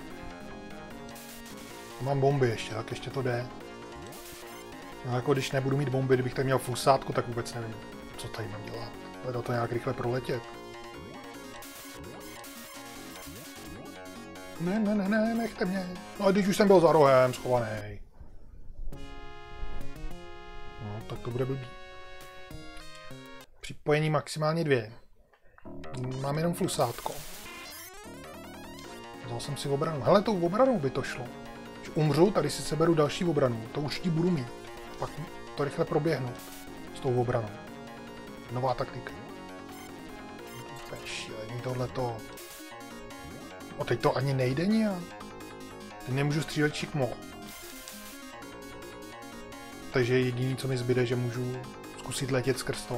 Mám bomby ještě, tak ještě to jde. No jako když nebudu mít bomby, kdybych tady měl fusátku, tak vůbec nevím, co tady mám dělat. Hledat to nějak rychle proletět. Ne, ne, ne, ne, nechte mě. No a když už jsem byl za rohem schovaný. No, tak to bude blbý. Připojení maximálně dvě. Mám jenom flusátko. Vzal jsem si obranu. Hele, tou obranou by to šlo. Když umřu, tady si seberu další obranu. To určitě budu mít. Pak to rychle proběhnu s tou obranou. Nová taktika. To je šílený tohleto. O, teď to ani nejde nijak. Teď nemůžu střílet šikmo. Takže jediný, co mi zbyde, že můžu zkusit letět skrz to.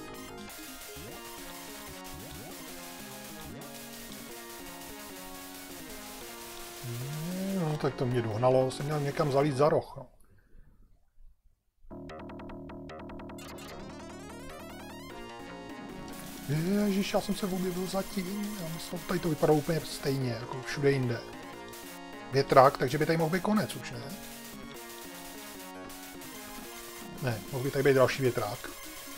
No, tak to mě dohnalo. Jsem měl někam zalít za roh. No. Ježiš, já jsem se objevil zatím. Já myslím, tady to vypadalo úplně stejně, jako všude jinde. Větrák, takže by tady mohl být konec už, ne? Ne, mohl by tady být další větrák.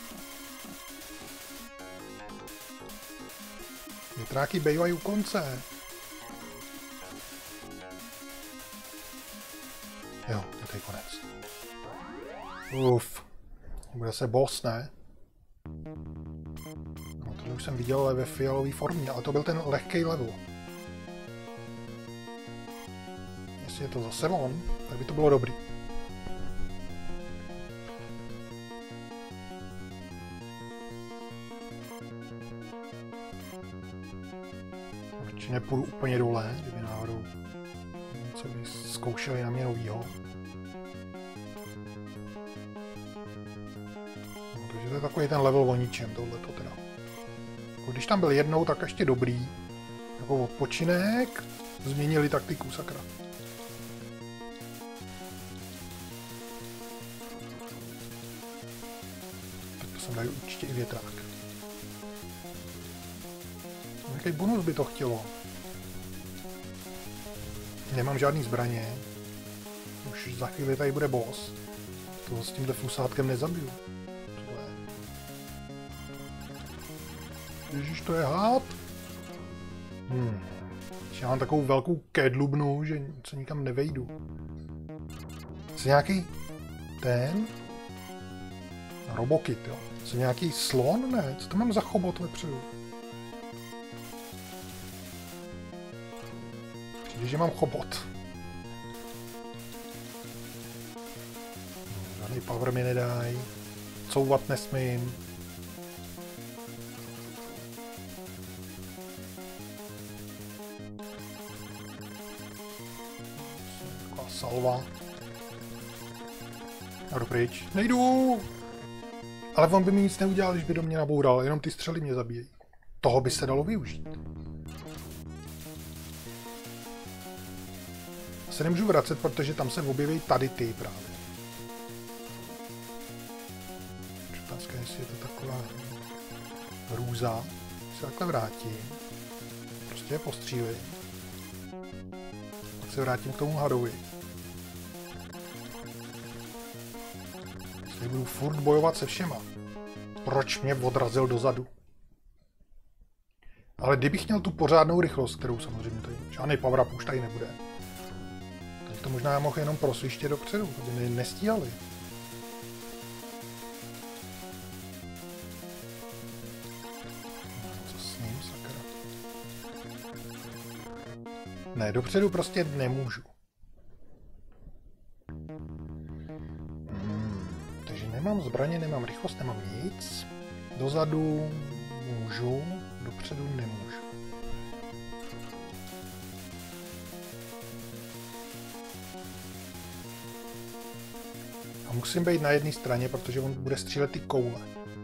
Větráky bývají u konce. Jo, je tady konec. Uf. Bude se boss, ne? No, tohle už jsem viděl ale ve fialové formě, ale to byl ten lehký level. Jestli je to zase on, tak by to bylo dobrý. Určitě půjdu úplně dole, kdyby náhodou co by zkoušeli na mě novýho. No, takže to je takový ten level o ničem, tohleto teda. Když tam byl jednou, tak ještě dobrý. Jako odpočinek, změnili taktiku, sakra. Tak to jsem dal určitě i větrák. Jaký bonus by to chtělo? Nemám žádný zbraně. Už za chvíli tady bude boss. Toho s tímhle fusátkem nezabiju. Tohle. Ježíš, to je hád. Hmm. Já mám takovou velkou kédlubnu, že se nikam nevejdu. Jsi nějaký ten? Robokit, jo. Jsi nějaký slon? Ne, co to mám za chobot vepředu? Přijde, že mám chobot. Žádný power mi nedaj. Couvat nesmím. Taková salva. A jdu pryč. Nejdu! Ale on by mi nic neudělal, když by do mě naboural, jenom ty střely mě zabíjejí. Toho by se dalo využít. Se nemůžu vracet, protože tam se objeví tady ty právě. Otázka je, jestli je to taková hrůza. Se takhle vrátím. Prostě je postřílím. Pak se vrátím k tomu hadovi. Jestli budu furt bojovat se všema. Proč mě odrazil dozadu? Ale kdybych měl tu pořádnou rychlost, kterou samozřejmě tady žádný power up už tady nebude. To možná mohl jenom prosviště dopředu, aby mě nestíhali. Co s ním, sakra? Ne, dopředu prostě nemůžu. Hmm, takže nemám zbraně, nemám rychlost, nemám nic. Dozadu můžu, dopředu nemůžu. A musím být na jedné straně, protože on bude střílet ty koule.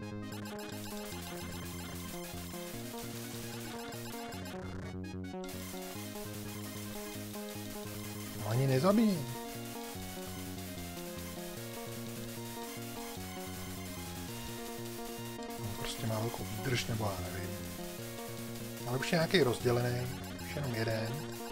No ani nezabijím. On prostě má velkou výdrž, nebo já nevím. Ale už je nějaký rozdělený, už jenom jeden.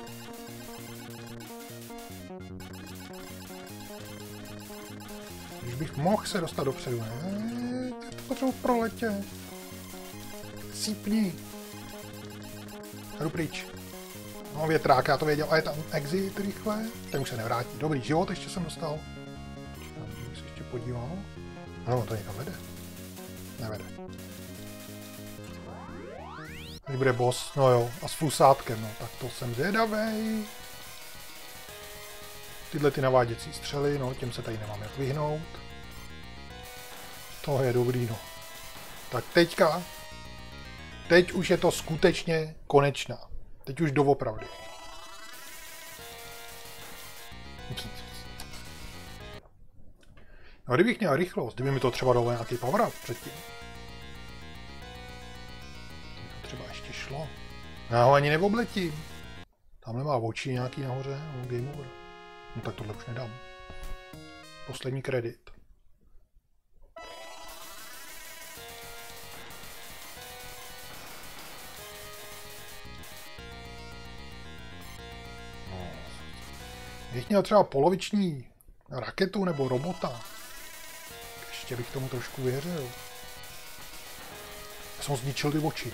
Když bych mohl se dostat dopředu, ne? To potřebuji proletět. Sípni. Jdu pryč. No větrák, já to věděl, a je tam exit rychle. Ten už se nevrátí. Dobrý život, ještě jsem dostal. Čekám, že se ještě podíval. No, to někam vede. Nevede. Tady bude boss, no jo, a s fusátkem, no, tak to jsem zvědavej. Tyhle ty naváděcí střely, no, těm se tady nemám jak vyhnout. To je dobrý, no. Tak teďka, teď už je to skutečně konečná. Teď už doopravdy. No, kdybych měl rychlost, kdyby mi to třeba dalo nějaký power up předtím. To třeba ještě šlo. Já ho ani neobletím. Tamhle má oči nějaký nahoře, no, game over. No tak tohle už nedám. Poslední kredit. No. Kdybych měl třeba poloviční raketu nebo robota, ještě bych tomu trošku věřil. Já jsem zničil ty oči.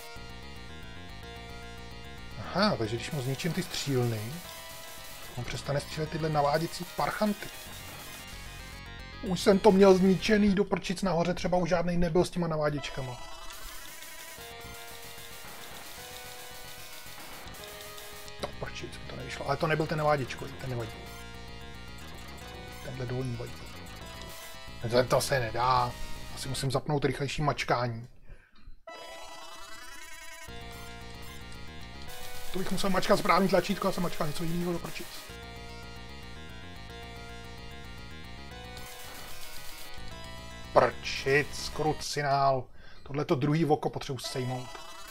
Aha, takže když mu zničím ty střílny, on přestane střílet tyhle naváděcí parchanty. Už jsem to měl zničený do prčic nahoře, třeba už žádnej nebyl s těma naváděčkama. To prčic, to nevyšlo, ale to nebyl ten naváděčkový, ten nevadí. Tenhle dolní vadí. To se nedá, asi musím zapnout rychlejší mačkání. To bych musel mačkat správný tlačítko a jsem mačkal něco jiného do prčic. Prčic, krucinál. Tohleto druhý oko potřebuji sejmout.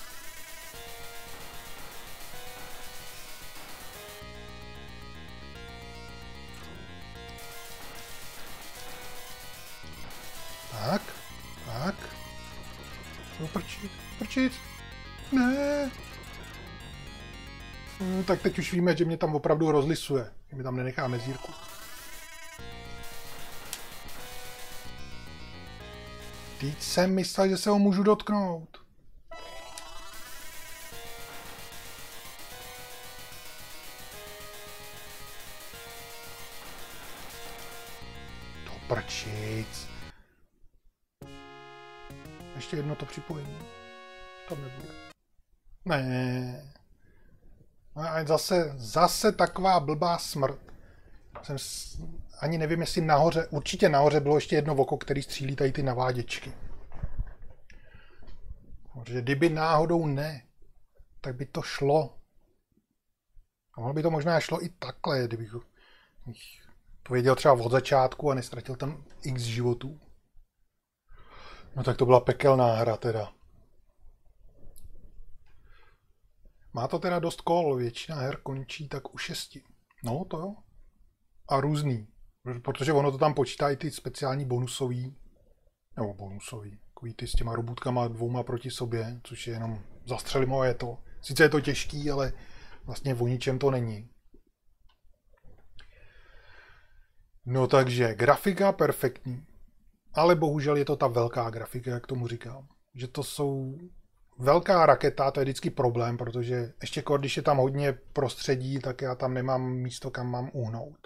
Tak, tak. No prčic, prčic. Ne. No, tak teď už víme, že mě tam opravdu rozlisuje. Že mi tam nenechá mezírku. Teď jsem myslel, že se ho můžu dotknout. To prčic. Ještě jedno to připojení. To nebude. Ne. A zase, zase taková blbá smrt. Jsem s... Ani nevím, jestli nahoře, určitě nahoře bylo ještě jedno oko, který střílí tady ty naváděčky. Protože kdyby náhodou ne, tak by to šlo. A ono by to možná šlo i takhle, kdybych to věděl třeba od začátku a nestratil tam x životů. No tak to byla pekelná hra teda. Má to teda dost kol, většina her končí tak u šesti. No to jo. A různý. Protože ono to tam počítá i ty speciální bonusový. Nebo bonusový. Takový ty s těma robůtkama dvouma proti sobě, což je jenom zastřelím a je to. Sice je to těžký, ale vlastně o ničem to není. No takže grafika perfektní. Ale bohužel je to ta velká grafika, jak tomu říkám. Že to jsou velká raketa, to je vždycky problém, protože ještě když je tam hodně prostředí, tak já tam nemám místo, kam mám uhnout.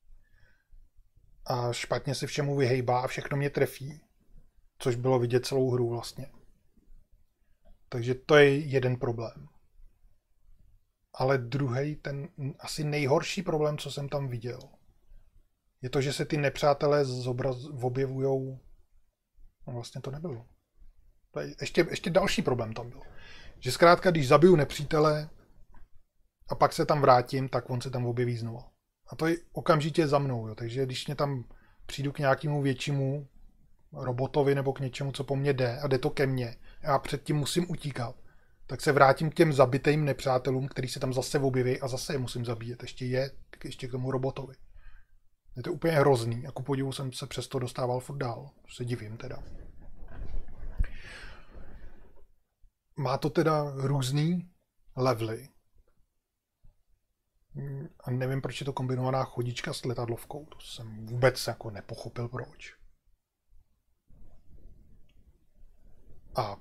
A špatně se všemu vyhejbá a všechno mě trefí. Což bylo vidět celou hru vlastně. Takže to je jeden problém. Ale druhý, ten asi nejhorší problém, co jsem tam viděl, je to, že se ty nepřátelé zobraz, objevujou. No vlastně to nebylo. To je ještě, ještě další problém tam byl. Že zkrátka, když zabiju nepřítele a pak se tam vrátím, tak on se tam objeví znovu. A to je okamžitě za mnou. Jo. Takže když mě tam přijdu k nějakému většímu robotovi nebo k něčemu, co po mně jde a jde to ke mně, já předtím musím utíkat, tak se vrátím k těm zabitým nepřátelům, který se tam zase objeví a zase je musím zabíjet. Ještě je, ještě k tomu robotovi. Je to úplně hrozný a ku podivu jsem se přesto dostával furt dál. Se divím teda. Má to teda různý levely. A nevím, proč je to kombinovaná chodička s letadlovkou. To jsem vůbec jako nepochopil, proč. A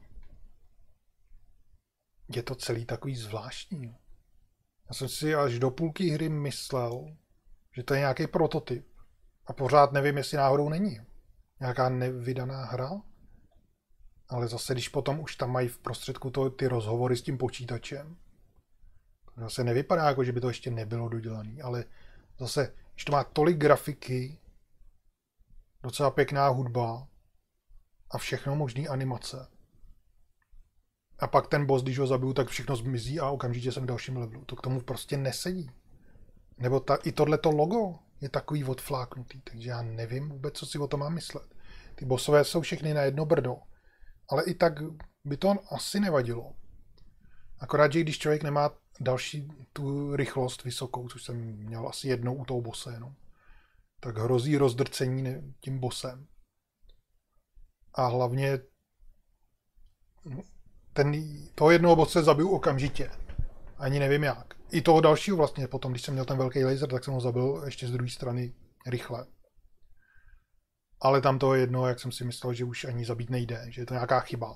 je to celý takový zvláštní. Já jsem si až do půlky hry myslel, že to je nějaký prototyp. A pořád nevím, jestli náhodou není. Nějaká nevydaná hra. Ale zase, když potom už tam mají v prostředku to, ty rozhovory s tím počítačem, to zase nevypadá jako, že by to ještě nebylo dodělané. Ale zase, když to má tolik grafiky, docela pěkná hudba a všechno možný animace. A pak ten boss, když ho zabiju, tak všechno zmizí a okamžitě jsem v dalším levelu. To k tomu prostě nesedí. Nebo ta, i tohleto logo je takový odfláknutý, takže já nevím vůbec, co si o tom mám myslet. Ty bossové jsou všechny na jedno brdo. Ale i tak by to asi nevadilo. Akorát, že když člověk nemá další tu rychlost vysokou, což jsem měl asi jednou u toho bosse jenom, tak hrozí rozdrcení tím bossem. A hlavně ten, toho jednoho bosse zabiju okamžitě. Ani nevím jak. I toho dalšího vlastně potom, když jsem měl ten velký laser, tak jsem ho zabil ještě z druhé strany rychle. Ale tam toho jednoho, jak jsem si myslel, že už ani zabít nejde, že je to nějaká chyba.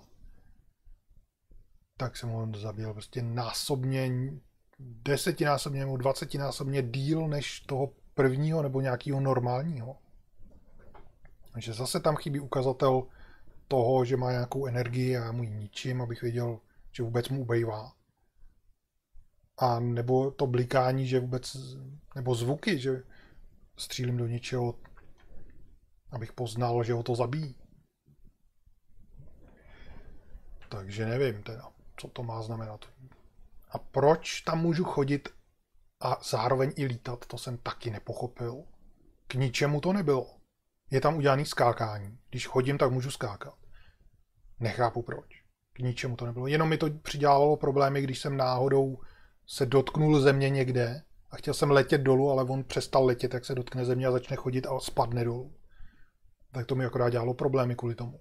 Tak jsem ho zabil prostě násobně, desetinásobně nebo dvacetinásobně díl než toho prvního nebo nějakého normálního. Takže zase tam chybí ukazatel toho, že má nějakou energii a já mu ji ničím, abych věděl, že vůbec mu ubejvá. A nebo to blikání, že vůbec, nebo zvuky, že střílím do něčeho, abych poznal, že ho to zabíjí. Takže nevím teda, co to má znamenat. A proč tam můžu chodit a zároveň i lítat, to jsem taky nepochopil. K ničemu to nebylo. Je tam udělaný skákání. Když chodím, tak můžu skákat. Nechápu proč. K ničemu to nebylo. Jenom mi to přidělávalo problémy, když jsem náhodou se dotknul země někde a chtěl jsem letět dolů, ale on přestal letět, jak se dotkne země a začne chodit a spadne dolů. Tak to mi akorát dělalo problémy kvůli tomu.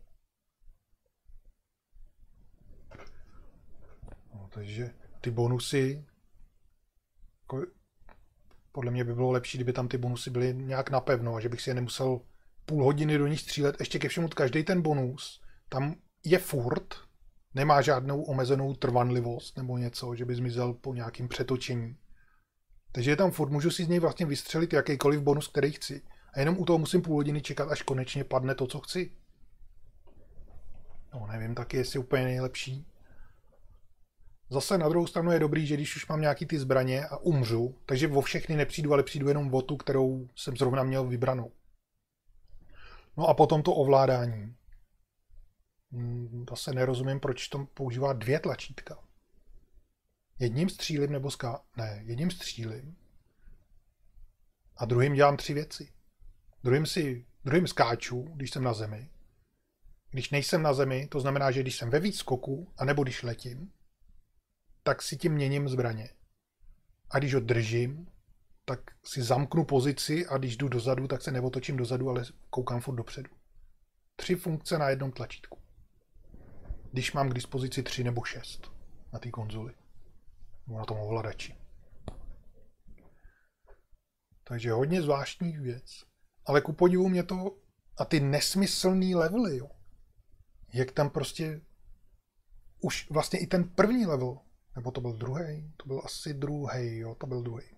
No, takže ty bonusy, jako, podle mě by bylo lepší, kdyby tam ty bonusy byly nějak napevno a že bych si je nemusel půl hodiny do nich střílet. Ještě ke všemu, každý ten bonus tam je furt, nemá žádnou omezenou trvanlivost nebo něco, že by zmizel po nějakým přetočení. Takže je tam furt, můžu si z něj vlastně vystřelit jakýkoliv bonus, který chci. A jenom u toho musím půl hodiny čekat, až konečně padne to, co chci. No nevím taky, jestli úplně nejlepší. Zase na druhou stranu je dobrý, že když už mám nějaký ty zbraně a umřu, takže vo všechny nepřijdu, ale přijdu jenom o tu, kterou jsem zrovna měl vybranou. No a potom to ovládání. Zase nerozumím, proč to používá dvě tlačítka. Jedním střílím nebo ská... Ne, jedním střílím. A druhým dělám tři věci. Druhým, si... druhým skáču, když jsem na zemi. Když nejsem na zemi, to znamená, že když jsem ve výskoku, anebo když letím, tak si tím měním zbraně. A když ho držím, tak si zamknu pozici a když jdu dozadu, tak se neotočím dozadu, ale koukám furt dopředu. Tři funkce na jednom tlačítku. Když mám k dispozici tři nebo šest na té konzoli. Nebo na tom ovladači. Takže hodně zvláštních věc. Ale ku podivu mě to a ty nesmyslný levely, jo. Jak tam prostě už vlastně i ten první level, nebo to byl druhý, to byl asi druhý, jo, to byl druhý.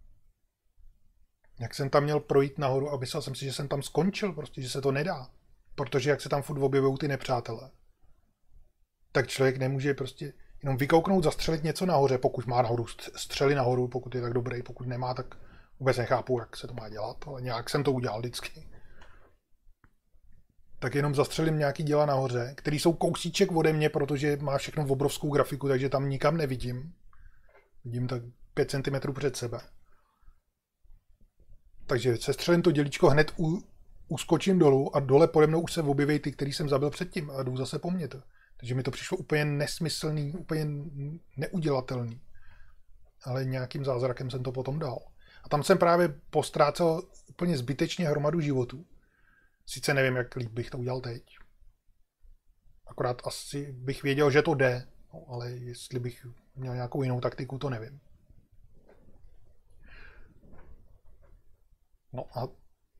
Jak jsem tam měl projít nahoru a myslel jsem si, že jsem tam skončil, prostě, že se to nedá. Protože jak se tam furt objevují ty nepřátelé, tak člověk nemůže prostě jenom vykouknout, zastřelit něco nahoře, pokud má nahoru střely nahoru, pokud je tak dobrý, pokud nemá, tak vůbec nechápu, jak se to má dělat, ale nějak jsem to udělal vždycky. Tak jenom zastřelím nějaký děla nahoře, který jsou kousíček ode mě, protože má všechno v obrovskou grafiku, takže tam nikam nevidím. Vidím tak pět centimetrů před sebe. Takže sestřelím to dělíčko, hned u, uskočím dolů a dole pode mnou už se objeví ty, který jsem zabil předtím a jdou zase po mně. To. Takže mi to přišlo úplně nesmyslný, úplně neudělatelný. Ale nějakým zázrakem jsem to potom dal. A tam jsem právě postrácel úplně zbytečně hromadu životů. Sice nevím, jak líp bych to udělal teď. Akorát asi bych věděl, že to jde, no, ale jestli bych měl nějakou jinou taktiku, to nevím. No a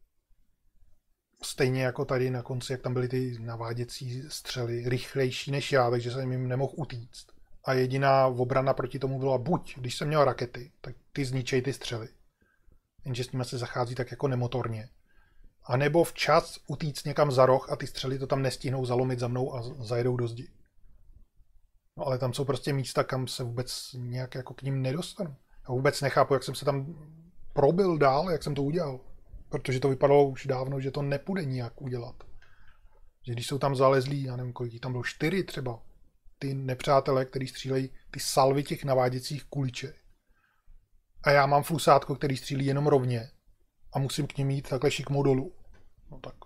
stejně jako tady na konci, jak tam byly ty naváděcí střely, rychlejší než já, takže jsem jim nemohl utíct. A jediná obrana proti tomu byla buď, když jsem měl rakety, tak ty zničej ty střely. Jenže s nimi se zachází tak jako nemotorně. A nebo včas utíct někam za roh a ty střely to tam nestihnou zalomit za mnou a zajedou do zdi. No ale tam jsou prostě místa, kam se vůbec nějak jako k ním nedostanu. Já vůbec nechápu, jak jsem se tam probil dál, jak jsem to udělal. Protože to vypadalo už dávno, že to nepůjde nijak udělat. Že když jsou tam zalezlí, já nevím, kolik tam bylo, čtyři třeba, ty nepřátelé, který střílejí ty salvy těch naváděcích kuliček. A já mám flusátko, který střílí jenom rovně. A musím k ním jít takhle šikmou dolů. No tak.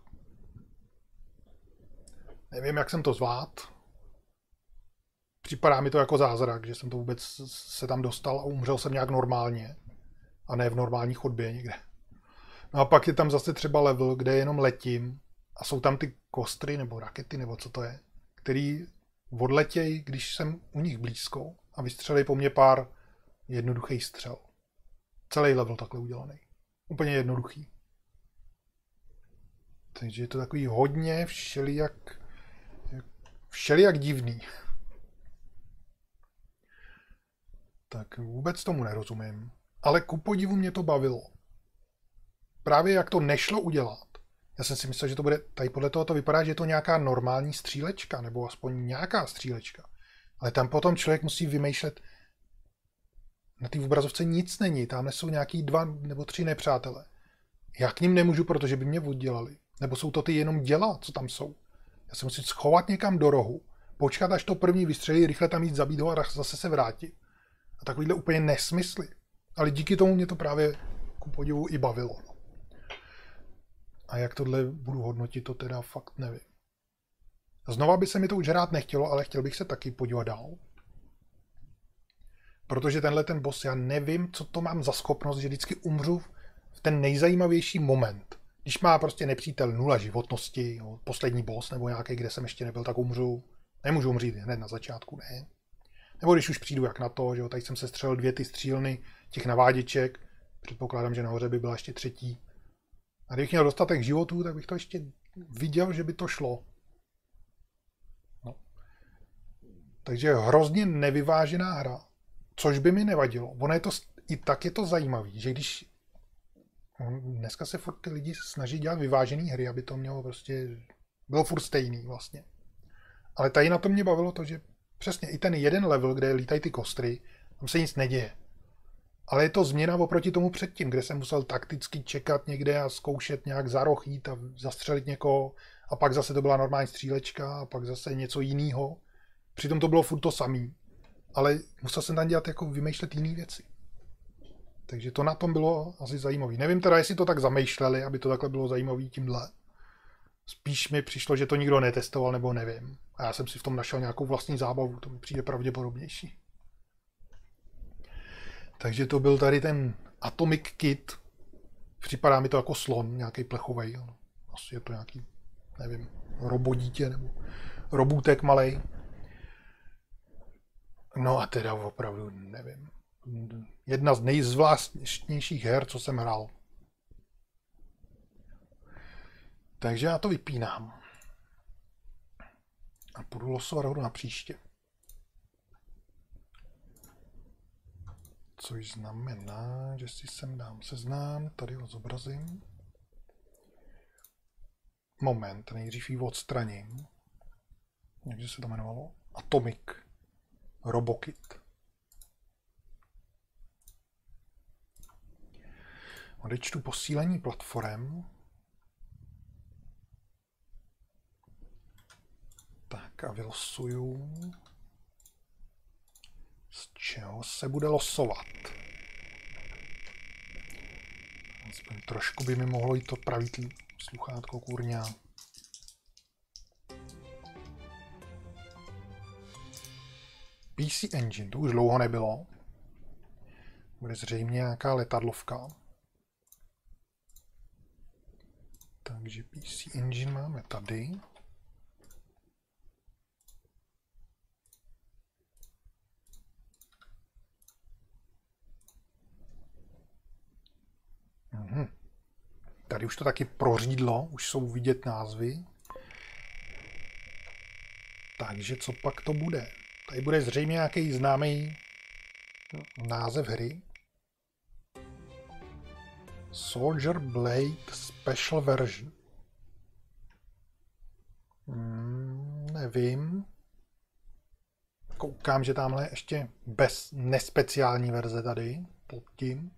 Nevím, jak jsem to zvládl. Připadá mi to jako zázrak, že jsem to vůbec se tam dostal a umřel jsem nějak normálně. A ne v normální chodbě někde. No a pak je tam zase třeba level, kde jenom letím a jsou tam ty kostry nebo rakety, nebo co to je, který odletějí, když jsem u nich blízko a vystřelí po mně pár jednoduchých střel. Celý level takhle udělaný. Úplně jednoduchý. Takže je to takový hodně všelijak, všelijak divný. Tak vůbec tomu nerozumím. Ale ku podivu mě to bavilo. Právě jak to nešlo udělat. Já jsem si myslel, že to bude, tady podle toho to vypadá, že je to nějaká normální střílečka, nebo aspoň nějaká střílečka. Ale tam potom člověk musí vymýšlet, na té obrazovce nic není, tam jsou nějaký dva nebo tři nepřátelé. Já k ním nemůžu, protože by mě oddělali. Nebo jsou to ty jenom děla, co tam jsou. Já se musím schovat někam do rohu, počkat, až to první vystřelí, rychle tam jít, zabít ho a zase se vrátit. A takovýhle úplně nesmysly. Ale díky tomu mě to právě ku podivu i bavilo. A jak tohle budu hodnotit, to teda fakt nevím. Znova by se mi to už hrát nechtělo, ale chtěl bych se taky podívat dál. Protože tenhle ten boss, já nevím, co to mám za schopnost, že vždycky umřu v ten nejzajímavější moment. Když má prostě nepřítel nula životnosti, jo, poslední boss nebo nějaký, kde jsem ještě nebyl, tak umřu. Nemůžu umřít hned na začátku, ne. Nebo když už přijdu jak na to, že jo, tady jsem se střelil dvě ty střílny těch naváděček. Předpokládám, že nahoře by byla ještě třetí. A kdybych měl dostatek životů, tak bych to ještě viděl, že by to šlo. No. Takže hrozně nevyvážená hra, což by mi nevadilo. Ono je to, i tak je to zajímavý, že když dneska se furt ty lidi snaží dělat vyvážený hry, aby to mělo prostě, bylo furt stejný vlastně. Ale tady na to mě bavilo to, že přesně i ten jeden level, kde lítají ty kostry, tam se nic neděje. Ale je to změna oproti tomu předtím, kde jsem musel takticky čekat někde a zkoušet nějak za roh jít a zastřelit někoho a pak zase to byla normální střílečka a pak zase něco jiného. Přitom to bylo furt to samý, ale musel jsem tam dělat jako vymýšlet jiné věci. Takže to na tom bylo asi zajímavé. Nevím teda, jestli to tak zamýšleli, aby to takhle bylo zajímavé tímhle. Spíš mi přišlo, že to nikdo netestoval, nebo nevím. A já jsem si v tom našel nějakou vlastní zábavu, to mi přijde pravděpodobnější. Takže to byl tady ten Atomic Kid. Připadá mi to jako slon, nějaký plechovej. Asi je to nějaký, nevím, robodítě nebo robůtek malej. No a teda opravdu nevím. Jedna z nejzvláštnějších her, co jsem hrál. Takže já to vypínám. A půjdu losovat hru na příště. Což znamená, že si sem dám seznam, tady ho zobrazím. Moment, nejdřív ji odstraním. Jak se to jmenovalo? Atomic Robokit. Odečtu posílení platform. Tak a vylosuju. Z čeho se bude losovat? Aspoň trošku by mi mohlo jít to pravý sluchátko, kurňa. P C Engine, to už dlouho nebylo. Bude zřejmě nějaká letadlovka. Takže P C Engine máme tady. Mhm. Tady už to taky prořídlo, už jsou vidět názvy. Takže co pak to bude? Tady bude zřejmě nějaký známý název hry. Soldier Blade Special Version. Hmm, nevím. Koukám, že tamhle je ještě bez nespeciální verze tady pod tím.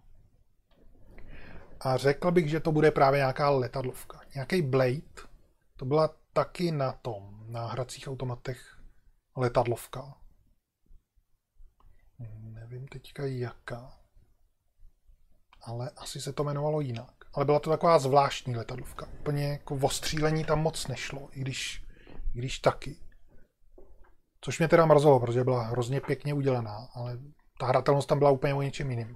A řekl bych, že to bude právě nějaká letadlovka. Nějaký Blade. To byla taky na tom, na hracích automatech letadlovka. Nevím teďka jaká. Ale asi se to jmenovalo jinak. Ale byla to taková zvláštní letadlovka. Úplně jako ostřílení tam moc nešlo, i když, i když taky. Což mě teda mrzelo, protože byla hrozně pěkně udělaná, ale ta hratelnost tam byla úplně o něčem jiným.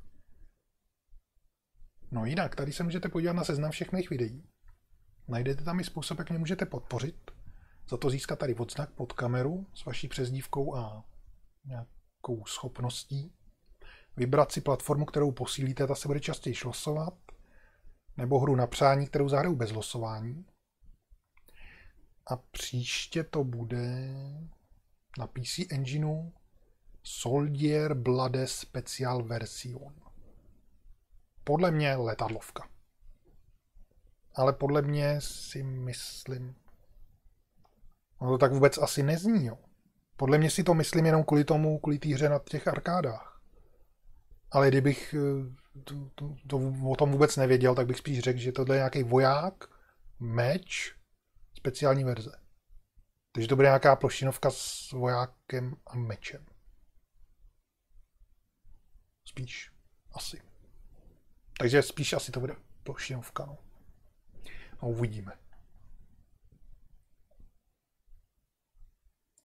No jinak, tady se můžete podívat na seznam všech mých videí. Najdete tam i způsob, jak mě můžete podpořit. Za to získat tady odznak pod kameru s vaší přezdívkou a nějakou schopností. Vybrat si platformu, kterou posílíte, ta se bude častěji losovat. Nebo hru na přání, kterou zahraju bez losování. A příště to bude na P C Engineu Soldier Blade Special Version. Podle mě letadlovka. Ale podle mě si myslím... No to tak vůbec asi nezní, jo. Podle mě si to myslím jenom kvůli tomu, kvůli té hře na těch arkádách. Ale kdybych to, to, to, o tom vůbec nevěděl, tak bych spíš řekl, že tohle je nějaký voják, meč, speciální verze. Takže to bude nějaká plošinovka s vojákem a mečem. Spíš. Asi. Takže spíš asi to bude plošinovka, no. A uvidíme.